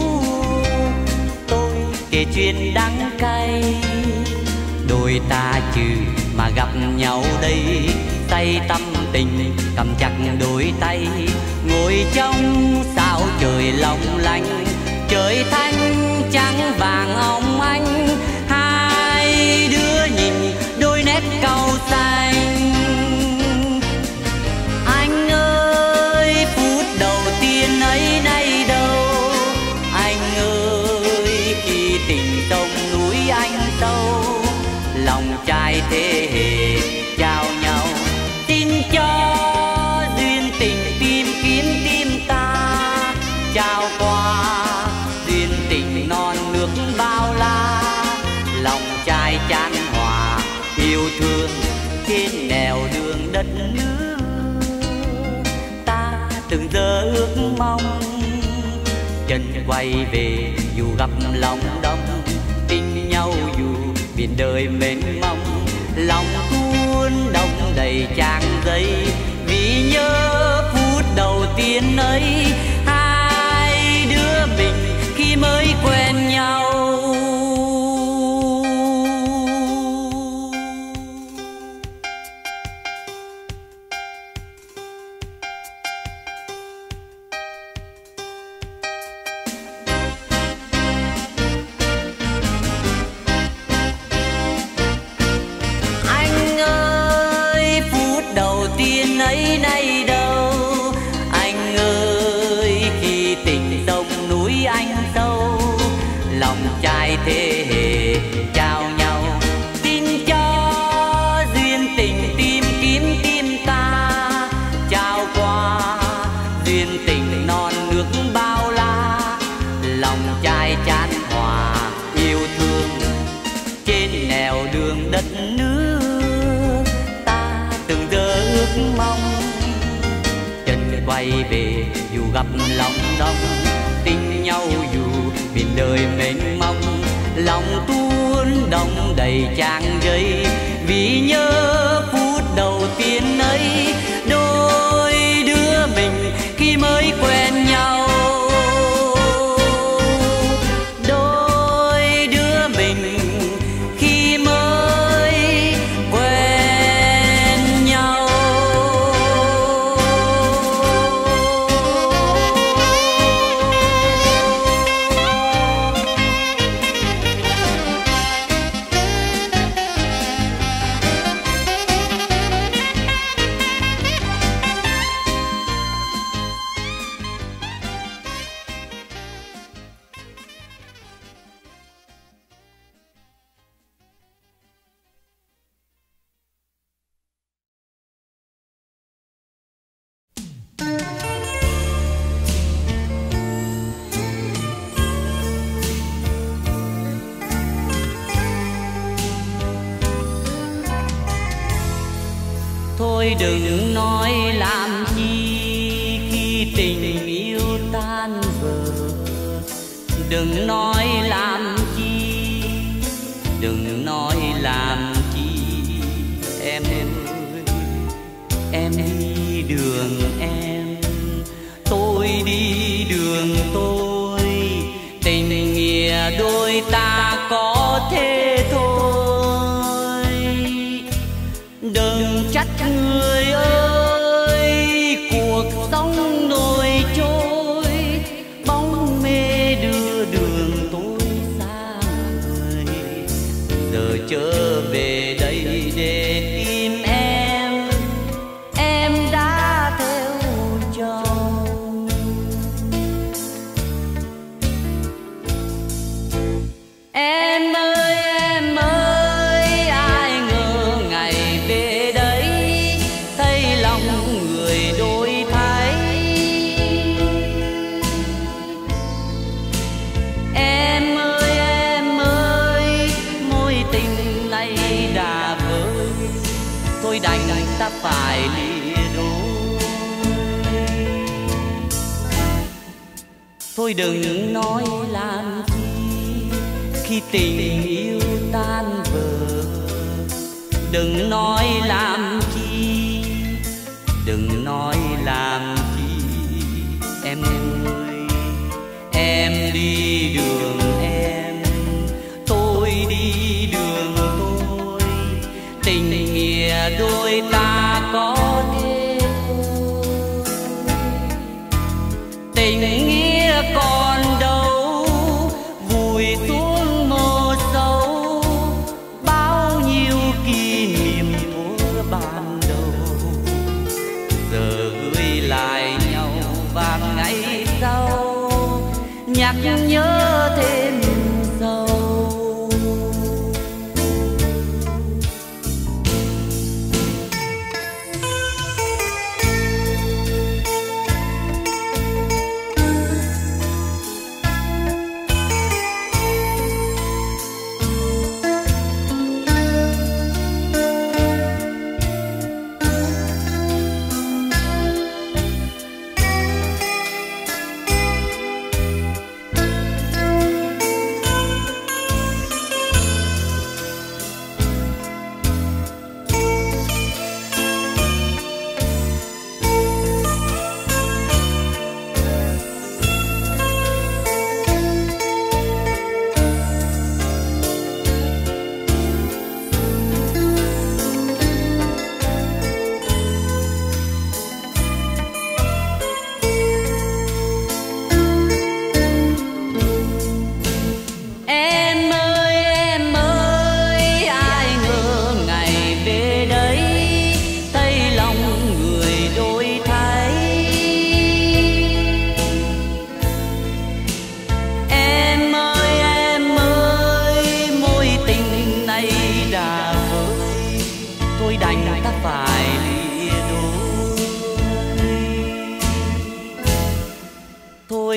kể chuyện đắng cay. Đôi ta trừ mà gặp nhau đây, say tâm tình cầm chặt đôi tay. Ngồi trong sao trời long lanh, trời thanh trắng vàng óng ánh. Hai đứa nhìn đôi nét cau xanh. Anh ơi phút đầu tiên ấy nay đâu, anh ơi khi tình sông núi anh sâu. Lòng trai thế hệ trao nhau, xin cho duyên tình tìm kiếm tim ta. Trao qua duyên tình non nước bao la, lòng trai chan hòa yêu thương trên nẻo đường đất nước. Ta từng giờ ước mong chân quay về dù gặp lòng đông. Tình nhau dù biển đời mênh mông, lòng tuôn đông đầy trang giấy. Vì nhớ phút đầu tiên ấy, hai đứa mình khi mới quen nhau. hệ chào nhau, xin cho duyên tình tìm kiếm tim ta trao qua, duyên tình non nước bao la, lòng trai chan hòa yêu thương trên nẻo đường đất nước ta từng giờ ước mong. Chân quay về dù gặp lòng đông, tình nhau dù biển đời mênh mông, lòng tuôn đong đầy trang giấy vì nhớ phút đầu tiên ấy, đôi đứa mình khi mới quen nhau, đôi đứa mình khi mới quen nhau. Thôi đừng nói làm chi khi tình yêu tan vỡ, đừng nói làm chi, đừng nói làm chi. Em ơi, em đi đường em, tôi đi đường tôi, tình nghĩa đôi ta có thế thôi. Đừng trách người ơi, cuộc sống nổi trôi, bóng mê đưa đường tôi xa người. Giờ trở về đây để tìm em đã theo chồng. Em ơi, ai ngờ ngày về đây thấy lòng người đổi thay. Em ơi, mối tình này đã vơi, thôi đành ta phải lìa đôi. Thôi đừng nói làm chi khi tình yêu tan vỡ, đừng nói làm chi, đừng nói làm chi. Em ơi, em đi đường em, tôi đi đường tôi, tình nghĩa đôi ta có thế thôi. Tình nghĩa còn đâu vùi xuống mồ sâu, bao nhiêu kỷ niệm của ban đầu giờ gửi lại nhau vàng ngày sau, nhắc nhớ thêm sâu.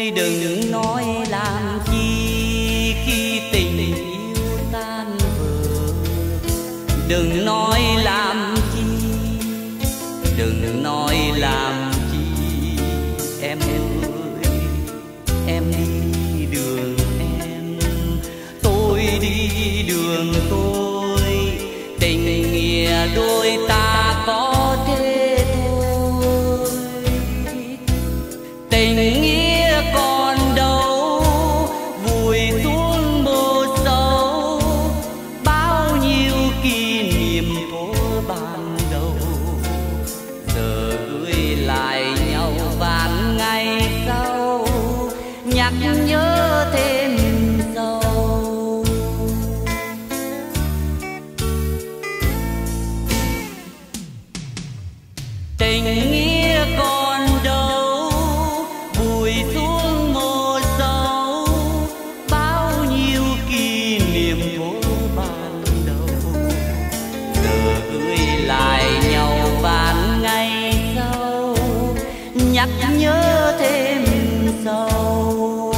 tôi đừng nói làm chi khi tình yêu tan vỡ. Đừng nói làm chi, đừng nói làm chi. Em ơi, em đi đường em, tôi đi đường tôi. Tình nghĩa đôi ta có thế thôi. Tình nghĩa còn đâu vùi xuống mồ sâu. Bao nhiêu kỷ niệm của ban đầu giờ gửi lại nhau vạn ngày sau, nhắc nhớ thêm sâu. Tình nghĩa còn đâu vùi xuống mồ sâu. Bao nhiêu kỷ niệm của ban đầu giờ gửi lại nhau vạn ngày sau, nhắc nhớ thêm sâu.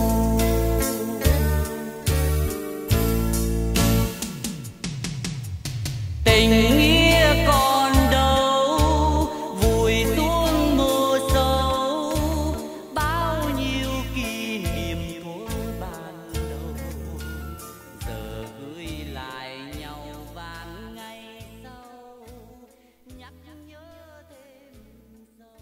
Tình nghĩa còn đâu vùi xuống mồ sâu. Bao nhiêu kỷ niệm của ban đầu giờ gửi lại nhau vạn ngày sau, nhắc nhớ thêm sâu.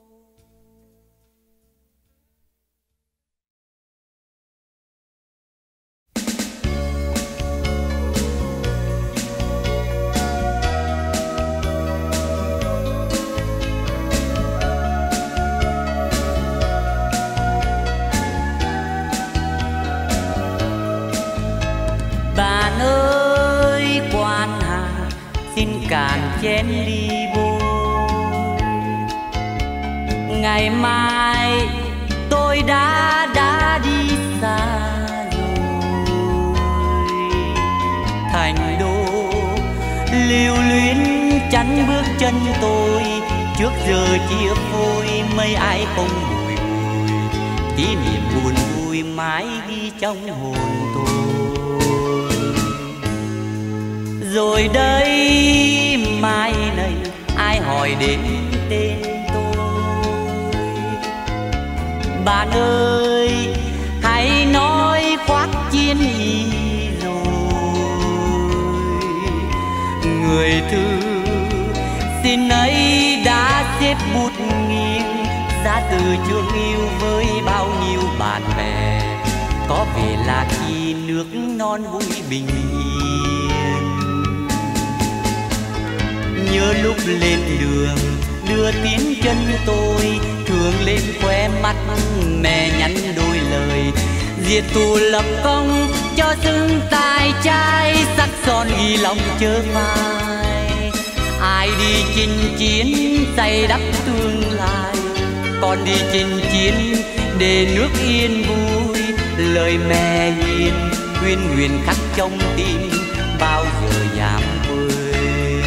Bạn ơi quan hà, xin cạn chén ly bôi. Ngày mai tôi đã đi xa rồi. Thành đô lưu luyến chắn bước chân tôi. Trước giờ chia phôi mấy ai không bùi ngùi. Kỷ niệm buồn vui mãi ghi trong hồn tôi. Rồi đây mai này ai hỏi đến tên tôi. Bạn ơi hãy nói khoác chiến y rồi. Người thư xin ấy đã xếp bút nghiêng ra từ chương yêu với bao nhiêu bạn bè. Có về là khi nước non vui bình yên. Nhớ lúc lên đường đưa tiếng chân tôi, thường lên khoe mắt mẹ nhắn đôi lời. Diệt thù lập công cho xứng tài trai, sắc son ghi lòng chớ phai. Ai đi chinh chiến xây đắp tương lai, con đi chinh chiến để nước yên vui. Lời mẹ hiền khuyên nguyện khắc trong tim, bao giờ dám quên.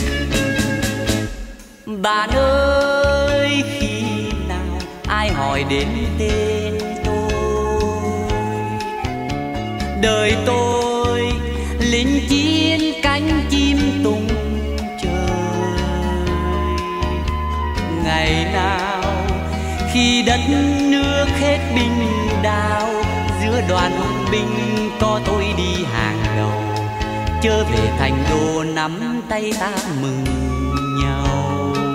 Bạn ơi khi nào ai hỏi đến tên tôi. Đời tôi lính chiến cánh chim tung trời. Ngày nào khi đất nước hết binh đao, giữa đoàn hùng binh có tôi đi hàng đầu. Trở về thành đô nắm tay ta mừng nhau.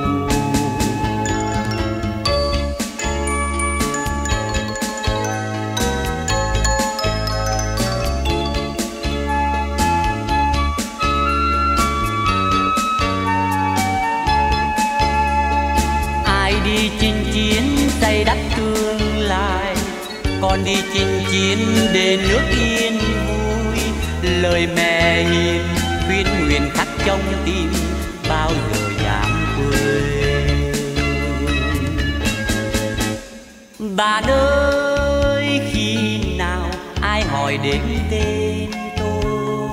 Ai đi chinh chiến xây đắp tương lai, con đi chinh chiến để nước yên vui. Lời mẹ hiền khuyên nguyện khắc trong tim, bao giờ dám quên. Bạn ơi khi nào ai hỏi đến tên tôi.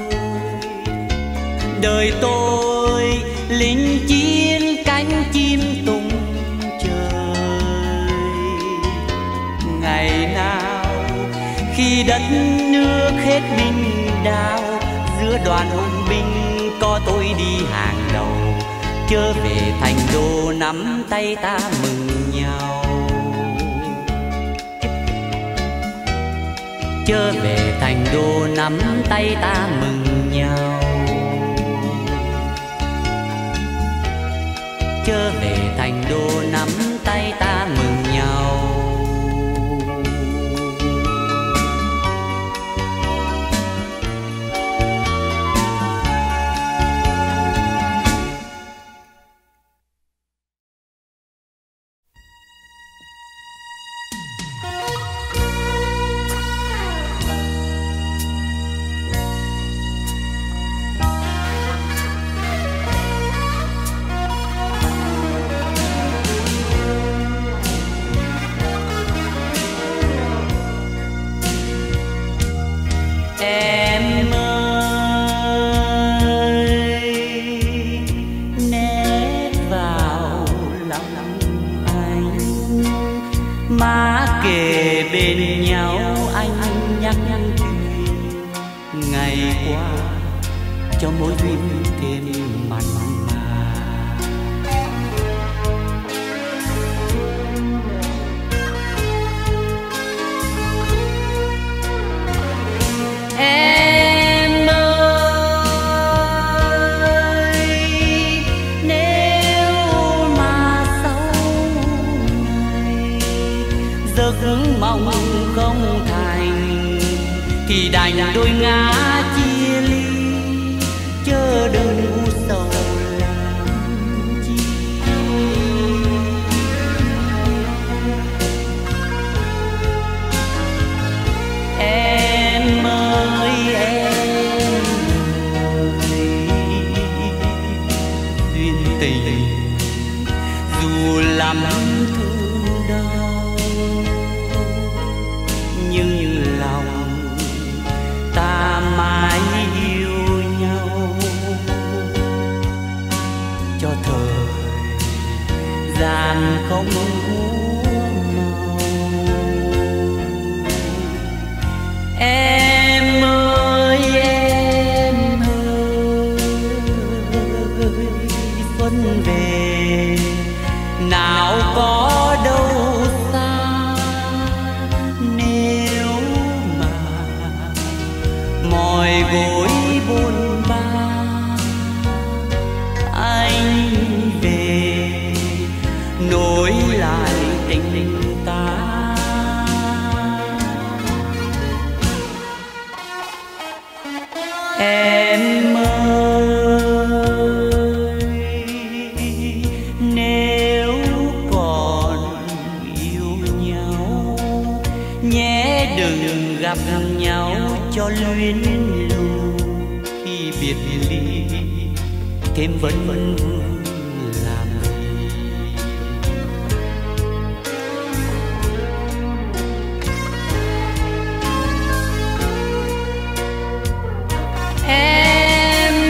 Đời tôi lính chiến cánh chim tung trời. đất nước hết binh đao, giữa đoàn hùng binh có tôi đi hàng đầu. Trở về thành đô nắm tay ta mừng nhau, trở về thành đô nắm tay ta mừng nhau, trở về thành đô nắm tay ta mừng nhau. Em ơi, nét vào lòng anh, má kề bên nhau anh nhắc chuyện ngày qua cho mối duyên thêm mặn mà. Em ơi, nếu mà sau này giấc mong không thành thì đành đôi ngã chia ly, chớ đừng u sầu làm chi. Em ơi, em ơi, duyên tình dù lắm thương đau, nhưng lòng ta mãi yêu nhau. Cho thời gian không mau. Em ơi, em ơi, xuân về nào có đâu xa. Nếu mà mỏi gối buồn ba, anh về nối lại tình ta. Em ơi, nếu còn yêu nhau nhé đừng gặp nhau cho luyến lưu. Khi biệt ly thêm vấn vương làm gì. Em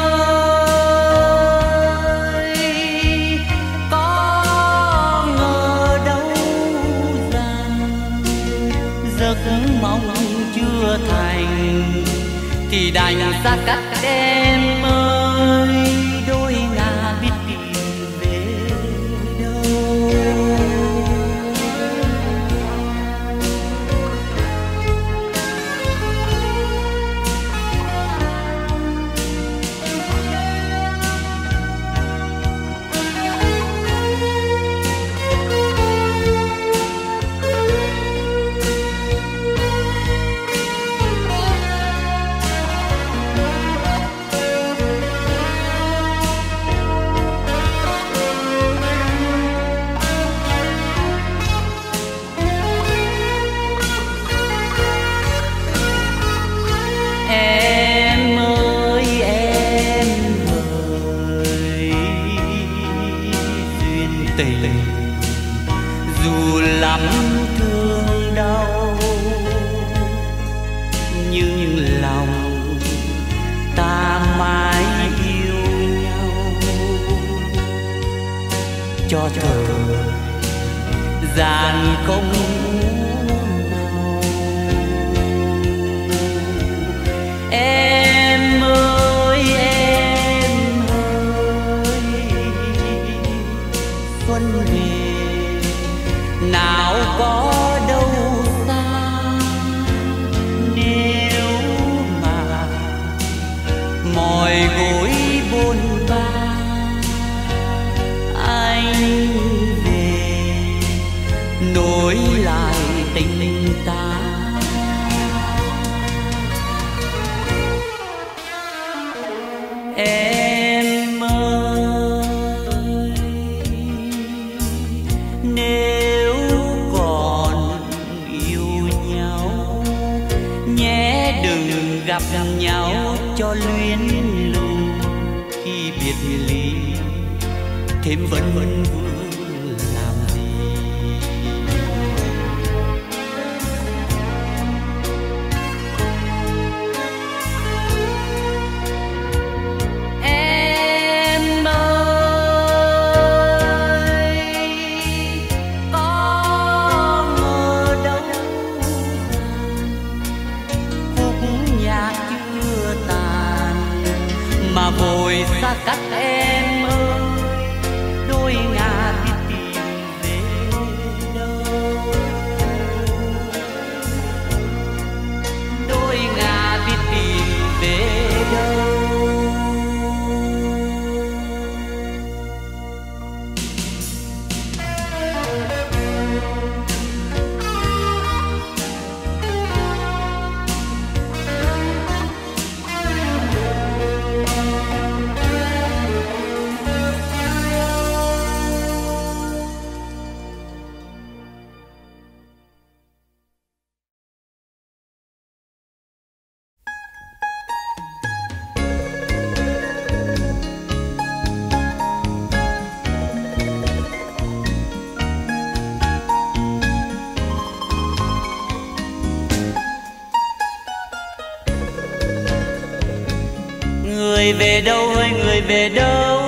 ơi, có ngờ đâu rằng giấc mong chưa thành thì đành xa cách. Em ơi, đôi ngả biết tìm về đâu. Em ơi, em ơi, duyên tình dù lắm thương đau, nhưng lòng ta mãi yêu nhau. Cho thời gian không mau. gặp nhau cho luyến lưu, khi biệt ly thêm vẫn vương làm gì. Em ơi, có ngờ đâu Khúc nhạc chưa tàn mà vội xa cách em ơi, đôi ngả biết tìm về đâu, đôi ngả biết tìm về đâu. Người về đâu ơi người về đâu,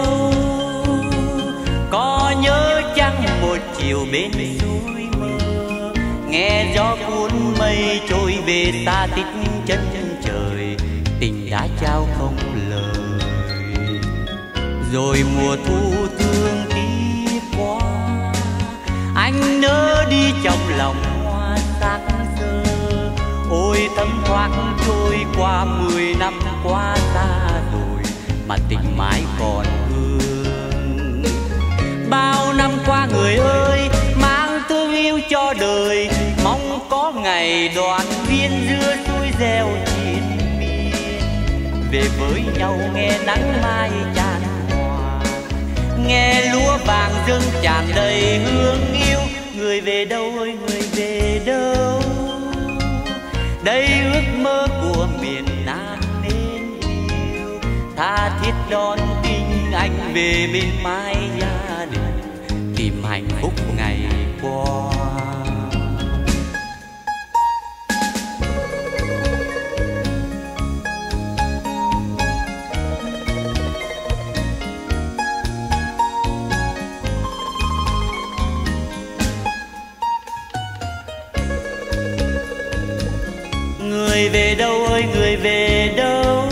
có nhớ chăng một chiều bên suối mơ, nghe gió cuốn mây trôi về xa tích chân trời, tình đã trao không lời. Rồi mùa thu thương tiếp qua, anh nỡ đi trong lòng hoa sắc sơ. Ôi thấm thoát trôi qua 10 năm qua xa rồi, mà tình mãi còn hương. Bao năm qua người ơi, mang thương yêu cho đời, mong có ngày đoàn viên giữa suối reo triền miên. Về với nhau nghe nắng mai tràn hòa, nghe lúa vàng dâng tràn đầy hương yêu. Người về đâu ơi người về đâu, đây ước mơ của miền Nam nên yêu. Tha thiết đón tin anh về bên mái gia đình, tìm hạnh phúc ngày qua. Người về đâu ơi người về đâu,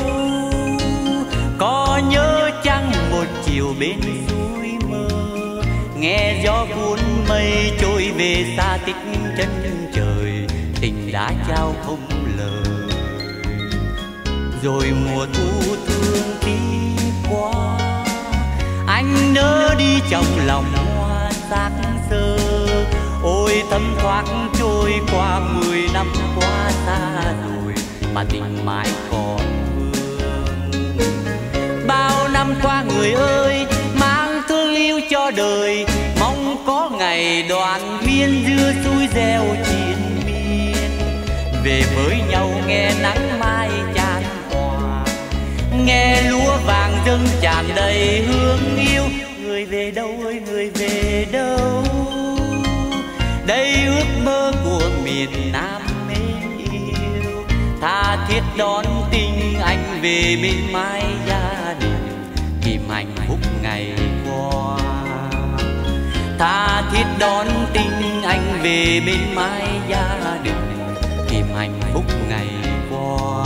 có nhớ chăng một chiều bên suối mơ, nghe gió cuốn mây trôi về xa tích chân trời, tình đã trao không lời. Rồi mùa thu thương tiếp qua, anh nỡ đi trong lòng hoa xác xơ. Ôi thấm thoát trôi qua 10 năm qua xa rồi, mà tình mãi còn vương. Bao năm qua người ơi, mang thương yêu cho đời, mong có ngày đoàn viên giữa suối reo triền miên. Về với nhau nghe nắng mai tràn hòa, nghe lúa vàng dâng tràn đầy hương yêu. Người về đâu ơi người về đâu, đây ước mơ của miền Nam mến yêu. Tha thiết đón tin anh về bên mái gia đình, tìm hạnh phúc ngày qua. Tha thiết đón tin anh về bên mái gia đình, tìm hạnh phúc ngày qua.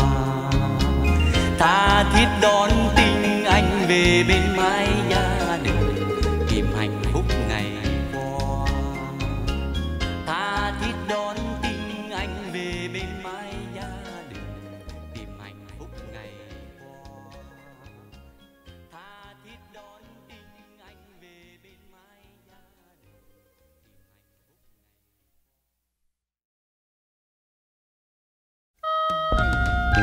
Tha thiết đón tin anh về bên mái gia đình, tìm hạnh phúc ngày qua. Tha thiết đón tin anh về bên mái gia đình, tìm hạnh phúc ngày qua. Tha thiết đón tin anh về bên mái gia đình, tìm hạnh phúc ngày.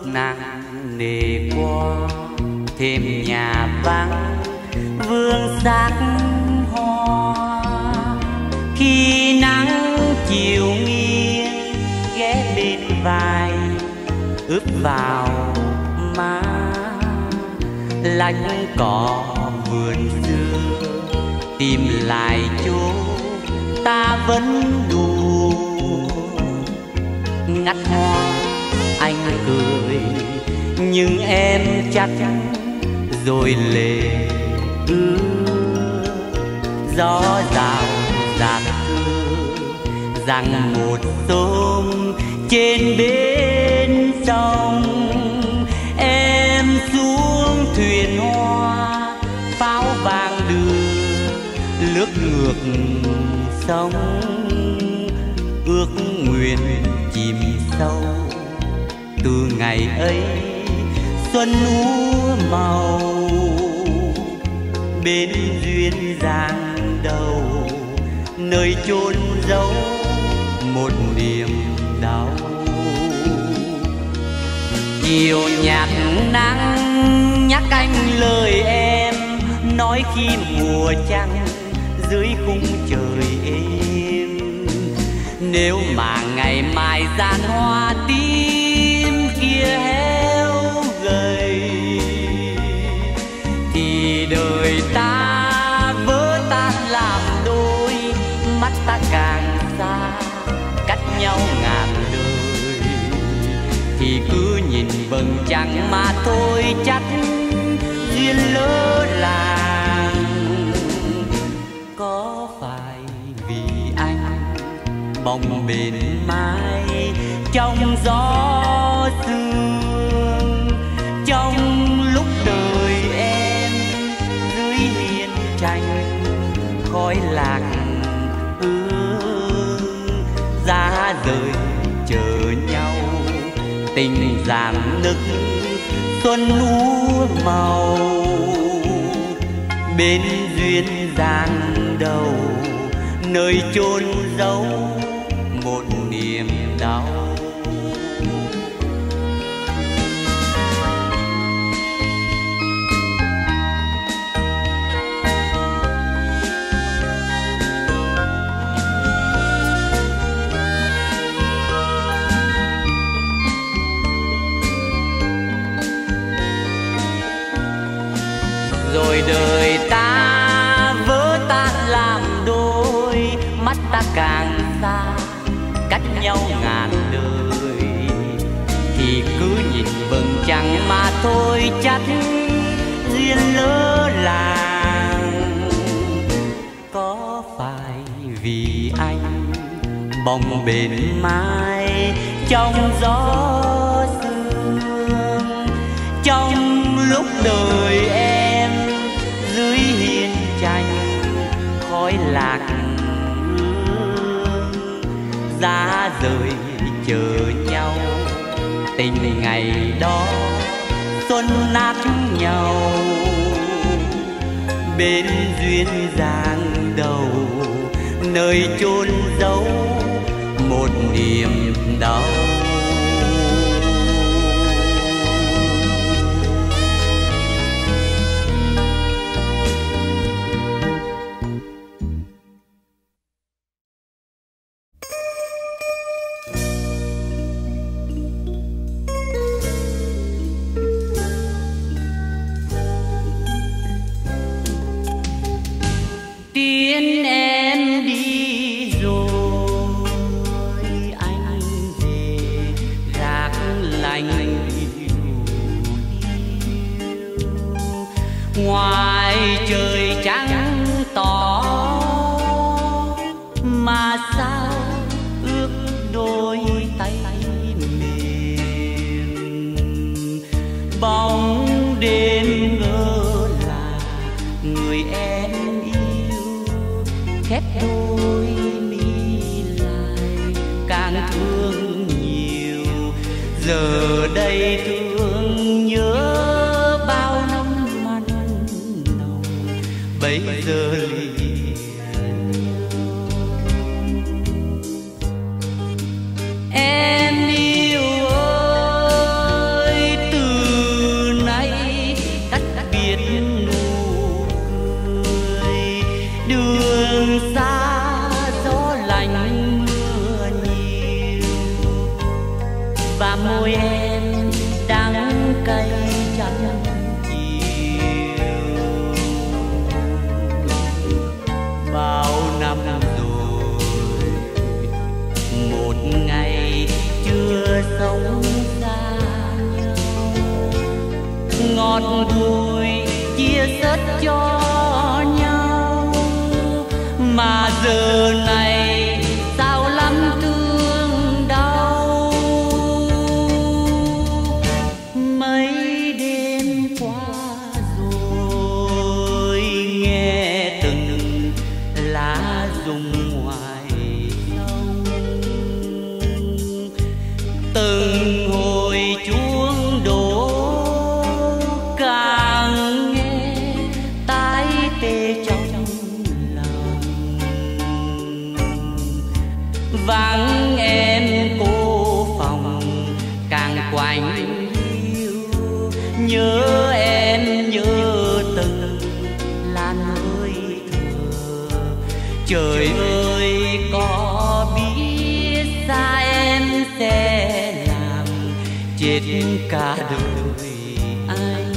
nặng nề qua, thêm nhà vắng vương sắc hoa. Khi nắng chiều nghiêng ghé bên vai, ướp vào má lạnh cỏ vườn xưa, tìm lại chỗ ta vẫn đùa. Ngắt hoa anh cười nhưng em chắc rồi lệ ướt. Gió rào rạt thưa rằng một hôm trên bến sông, em xuống thuyền hoa pháo vàng đưa lướt ngược sông. Ước nguyện chìm sâu từ ngày ấy xuân úa màu, bên duyên dáng đầu nơi chôn giấu một niềm đau. Chiều nhạt nắng nhắc anh lời em, nói khi mùa trăng dưới khung trời êm. Nếu mà ngày mai gian hoa tím kia héo gầy, thì đời ta vỡ tan làm đôi, mắt ta càng xa cách nhau ngàn đời. Thì cứ nhìn vầng trăng mà thôi, chắc duyên lỡ làng. Có phải vì anh bồng bềnh mãi trong gió sương, trong lúc đời em dưới hiên tranh khói lạc hương. Giá rời chờ nhau tình giảm nức xuân úa màu, bên duyên dáng đầu nơi chôn giấu một niềm đau. Rồi đời ta vỡ tan làm đôi, mắt ta càng xa cách nhau ngàn đời. Thì cứ nhìn vầng trăng mà thôi, chắc duyên lỡ làng. Có phải vì anh bồng bềnh mãi trong gió sương, trong lúc đời em dưới hiên tranh khói lạc hương. Giá rời chờ nhau tình ngày đó xuân nát nhau, bên duyên dáng đầu nơi chôn giấu một niềm đau. Tiên em đi rồi anh về gác lạnh ngoài trời trắng tỏ mà sao ước đôi tay mềm. Bóng đêm ngỡ là người em khép đôi mi lại càng thương nhiều. Giờ đây thương nhớ bao năm mặn nồng, bây giờ liền em yêu ơi và môi em đắng cay chẳng chiều. Bao năm rồi một ngày chưa sống xa nhau, ngọt bùi chia sớt cho nhau, mà giờ này sao lắm thương đau. Mấy đêm qua rồi nghe từng lá rụng ngoài sông, từng hồi chuông đổ càng nghe tái tê trong lòng. Vắng em cô phòng càng quạnh hiu, nhớ em nhớ từng làn hơi thở. Trời ơi có biết xa em sẽ làm chết cả đời anh.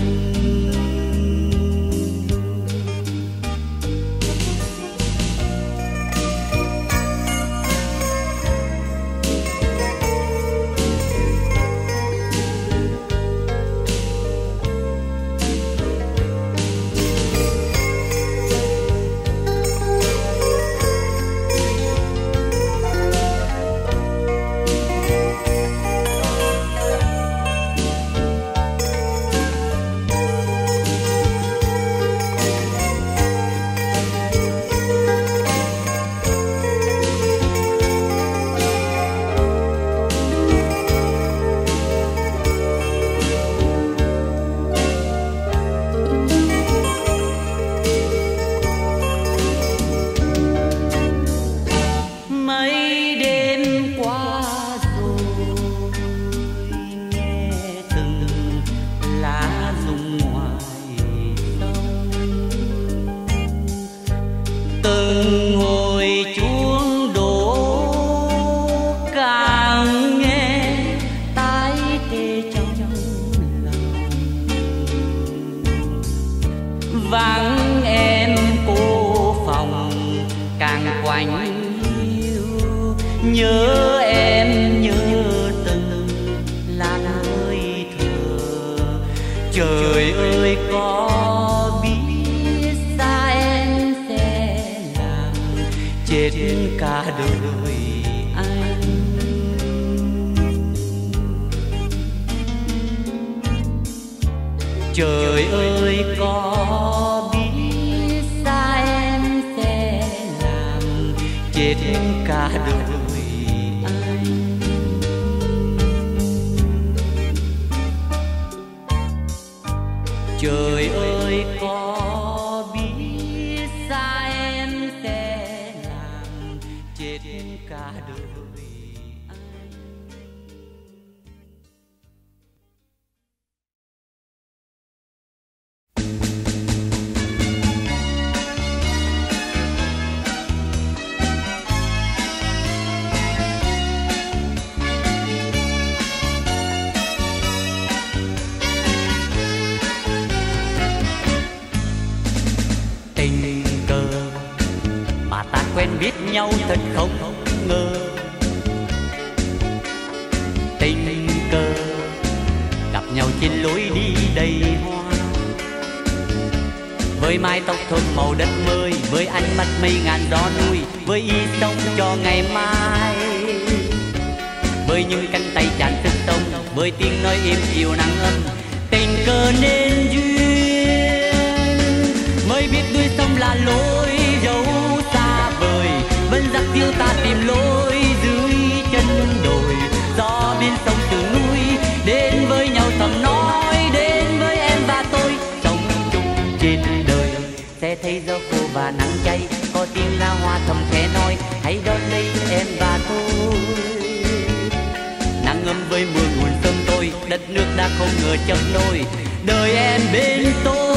Từng hồi chuông đổ càng nghe tái tê trong lòng. Vắng em cô phòng càng quạnh hiu, nhớ em nhớ từng làn hơi thở. Trời ơi có biết xa em sẽ làm chết cả đời anh. Trời ơi có biết xa em sẽ làm chết cả đời anh. Trời ơi có biết xa em sẽ làm chết cả đời anh. Tình cờ mà ta quen biết nhau thật không ngờ. Tình cờ gặp nhau trên lối đi đầy hoa, với mái tóc thơm màu đất mới, với ánh mắt mây ngàn gió núi, với ý sống cho ngày mai, với những cánh tay tràn sức sống, với tiếng nói êm dịu nắng ấm. Tình cờ nên duyên mới biết đuôi sông là lối dấu xa vời, vẫn dắt dìu ta tìm lối dưới chân đồi. Gió biên sông từ núi đến với nhau thầm nói, đến với em và tôi sống chung trên đời. Sẽ thấy gió khô và nắng cháy, có tiếng la hoa thầm khẽ nói hãy đón lấy em và tôi. Nắng ấm với mưa nguồn sông tôi, đất nước đã không ngờ chấp nối đời em bên tôi.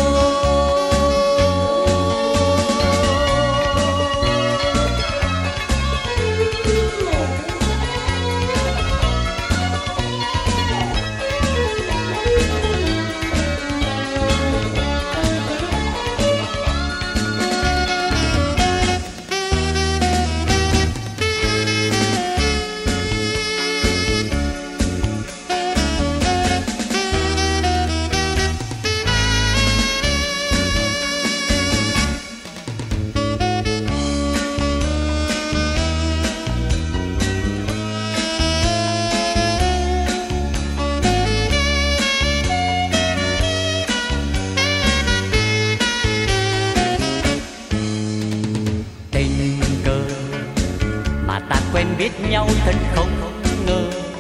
nhau thật không ngờ.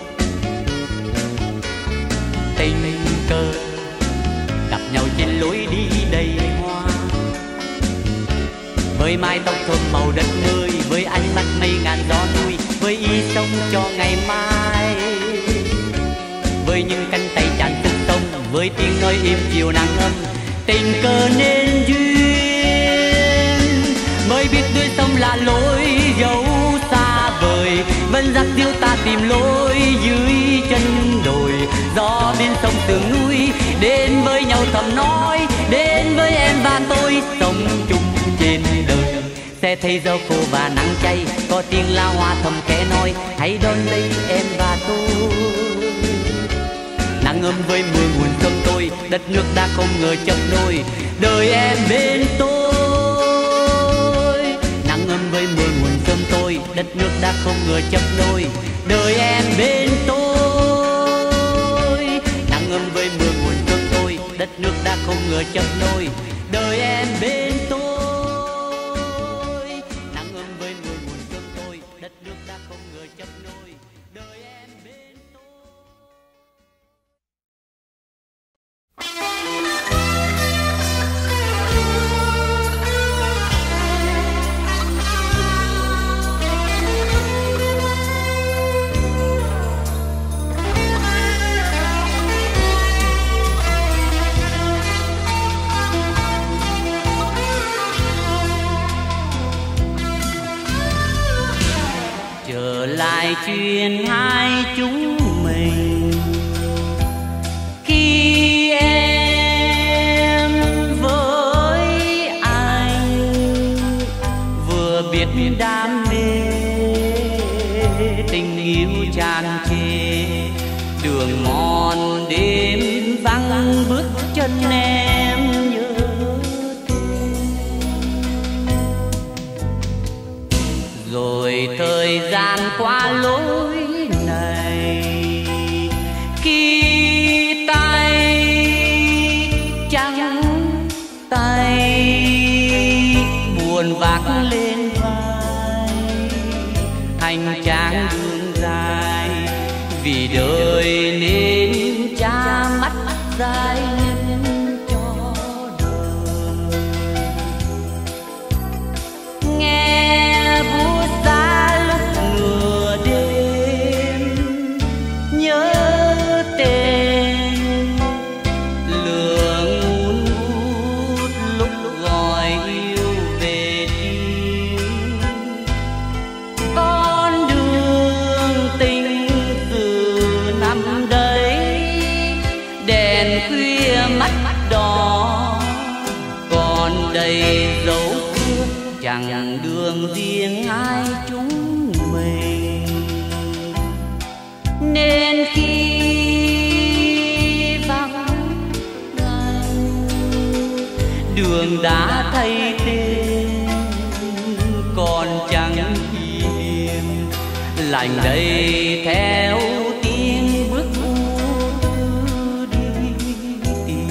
Tình cờ gặp nhau trên lối đi đầy hoa, với mái tóc thơm màu đất nơi, với ánh mắt mây ngàn gió nuôi, với ý sống cho ngày mai, với những cánh tay tràn sức sông, với tiếng nói im chiều nắng ấm. Tình cờ nên duyên, mới biết đuôi sông là lối dấu xa vời, vẫn dắt điêu ta tìm lối dưới chân đồi. Gió bên sông tường núi, đến với nhau thầm nói, đến với em và tôi sống chung trên đời. Sẽ thấy gió khô và nắng cháy, có tiếng la hoa thầm khẽ nói, hãy đón lấy em và tôi. Nắng ấm với mưa nguồn cơm tôi, đất nước đã không ngờ chấp nối đời em bên tôi. Nắng ấm với mưa nguồn cơm tôi, đất nước đã không ngờ chấp nối đời em bên tôi. Nắng ấm với mưa nguồn cơm tôi, đất nước đã không ngờ chấp nối đời em bên tôi. Nắng ấm với mưa nguồn cơm tôi, đất nước đã không ngờ chấp nối đời em bên tôi. Trở lại chuyện hai chúng mình, khi em với anh vừa biết đam mê, tình yêu tràn trề, đường mòn đêm vắng bước chân em nhớ thương. Rồi thời gian qua lối này, khi tay trắng tay buồn vác lên vai, hành trang đường dài vì đời nên cha mắt dài nhân cho đời. Nghe buốt giá lúc nửa đêm, nhớ tên lường hun hút lúc gọi yêu về tim. Con đường tình từ năm đấy, đèn khuya mắt đỏ còn đầy dấu bước, chẳng đường riêng hai chúng mình. Nên khi vắng anh, đường đã thay tên, còn chẳng kỷ niệm lành đây theo tiếng bước u đi tìm.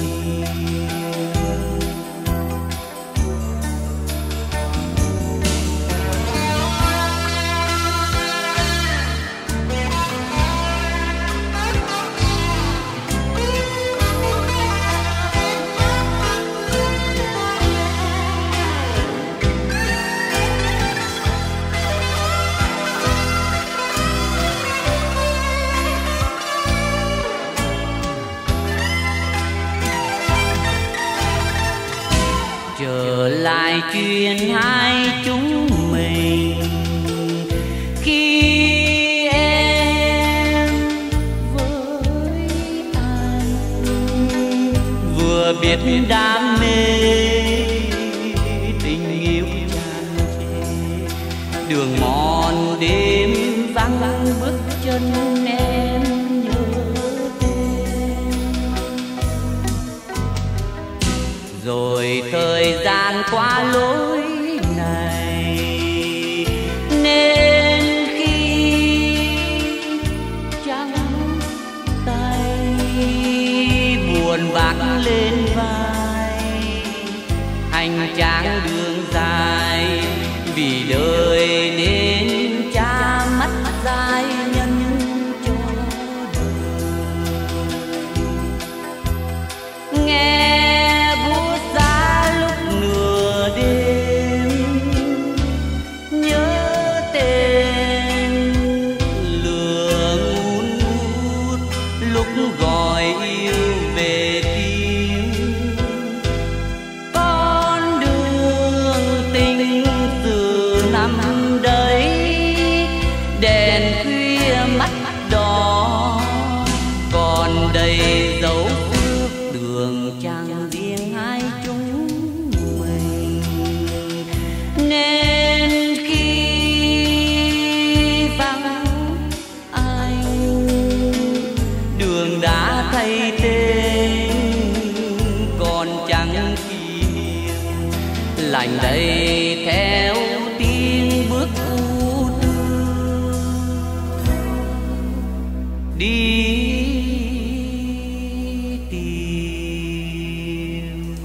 Trở lại chuyện hai chúng mình, khi em với anh vừa biết đam mê, tình yêu tràn trề, đường mòn đêm vắng bước chân em nhớ tên. Rồi thời gian qua lối này, nên khi trắng tay buồn vác lên vai, hành trang đường dài vì đời nên cha mắt ra gọi yêu về tiếng. Con đường tình từ năm đấy, đèn khuya mắt đỏ còn đầy dấu phước đường chẳng riêng hai chúng mình. Nên khi vắng anh, đường đã thay tên còn chẳng kỷ niệm, lạnh đầy theo tiếng bước u tư đi tìm.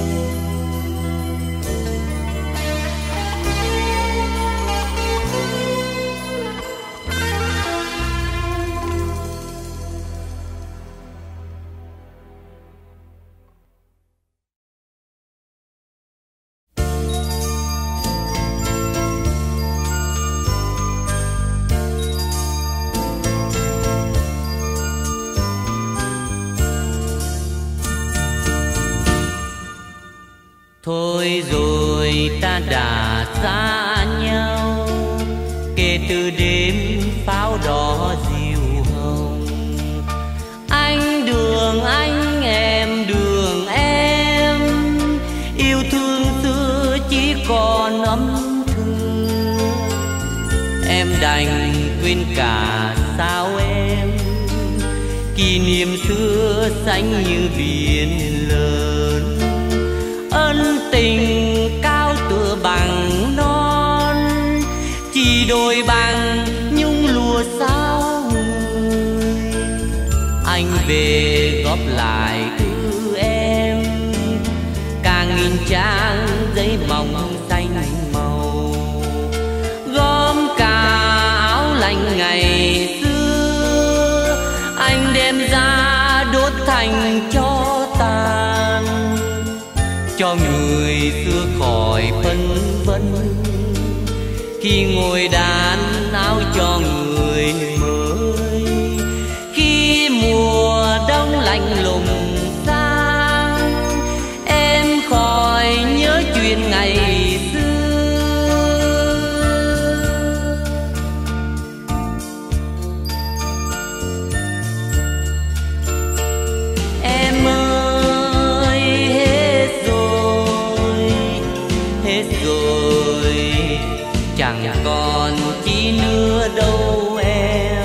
Thôi rồi ta đã xa nhau, kể từ đêm pháo đỏ diều hồng. Anh đường anh, em đường em, yêu thương xưa chỉ còn âm thương. Em đành quên cả sao em, kỷ niệm xưa xanh như biển lớn. Ân tình cao tựa bằng non, chỉ đôi bằng nhung lụa sao người. Anh về góp lại thư em, cả nghìn trang giấy mỏng xanh màu. Gom cả áo lạnh ngày xưa, anh đem ra đốt thành cho tàn, cho người xưa khỏi phân vân. Khi ngồi đàn áo cho người mới, khi mùa đông lạnh lùng sang, em khỏi nhớ chuyện ngày xưa. Em ơi hết rồi, chẳng còn chi nữa đâu em.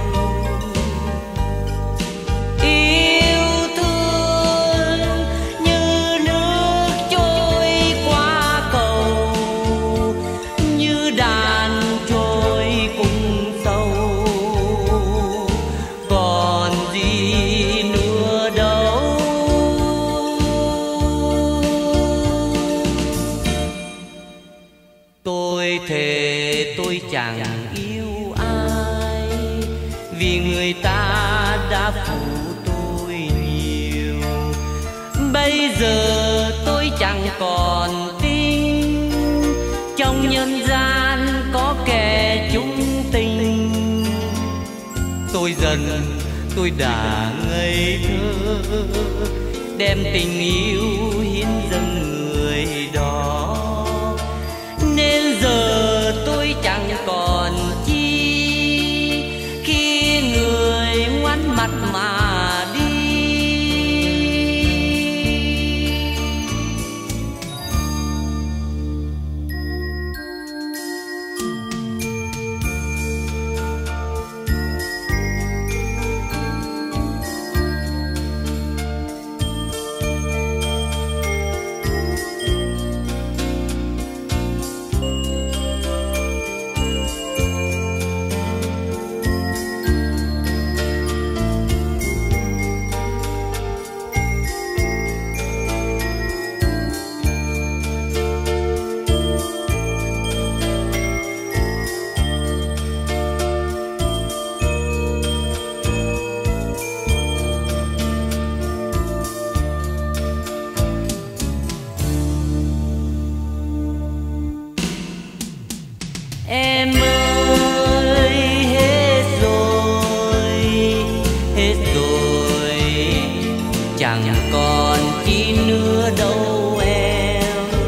Yêu thương như nước trôi qua cầu, như đàn trôi cùng sâu, còn gì nữa đâu. Tôi thề tôi chẳng yêu ai, vì người ta đã phụ tôi nhiều. Bây giờ tôi chẳng còn tin, trong nhân gian có kẻ chung tình. Tôi dần tôi đã ngây thơ, đem tình yêu hiến dâng người đó. Nên giờ tôi chẳng còn chi, khi người ngoảnh mặt mà đi. chẳng còn chi nữa đâu em.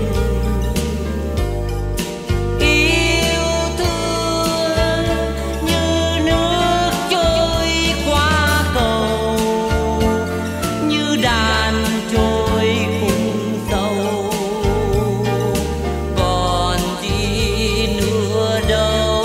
Yêu thương như nước trôi qua cầu, như đàn trôi cùng sâu, còn gì nữa đâu.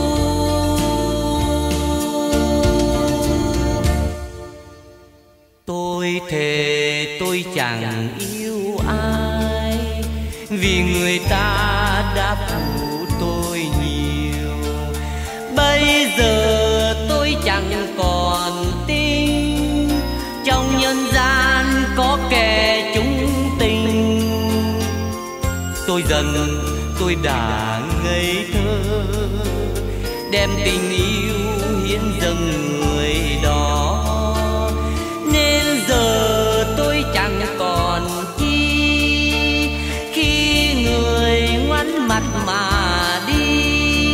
Tôi thề tôi chẳng yêu ai, vì người ta đã phụ tôi nhiều. Bây giờ tôi chẳng còn tin trong nhân gian có kẻ chung tình. Tôi dần tôi đã ngây thơ, đem tình yêu hiến dâng người đó. Nên giờ tôi chẳng còn chi khi người ngoảnh mặt mà đi.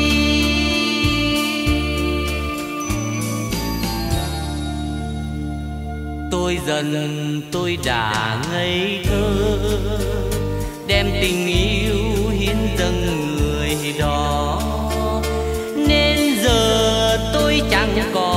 Tôi dần tôi đã ngây thơ, đem tình yêu hiến dâng người đó. Nên giờ tôi chẳng còn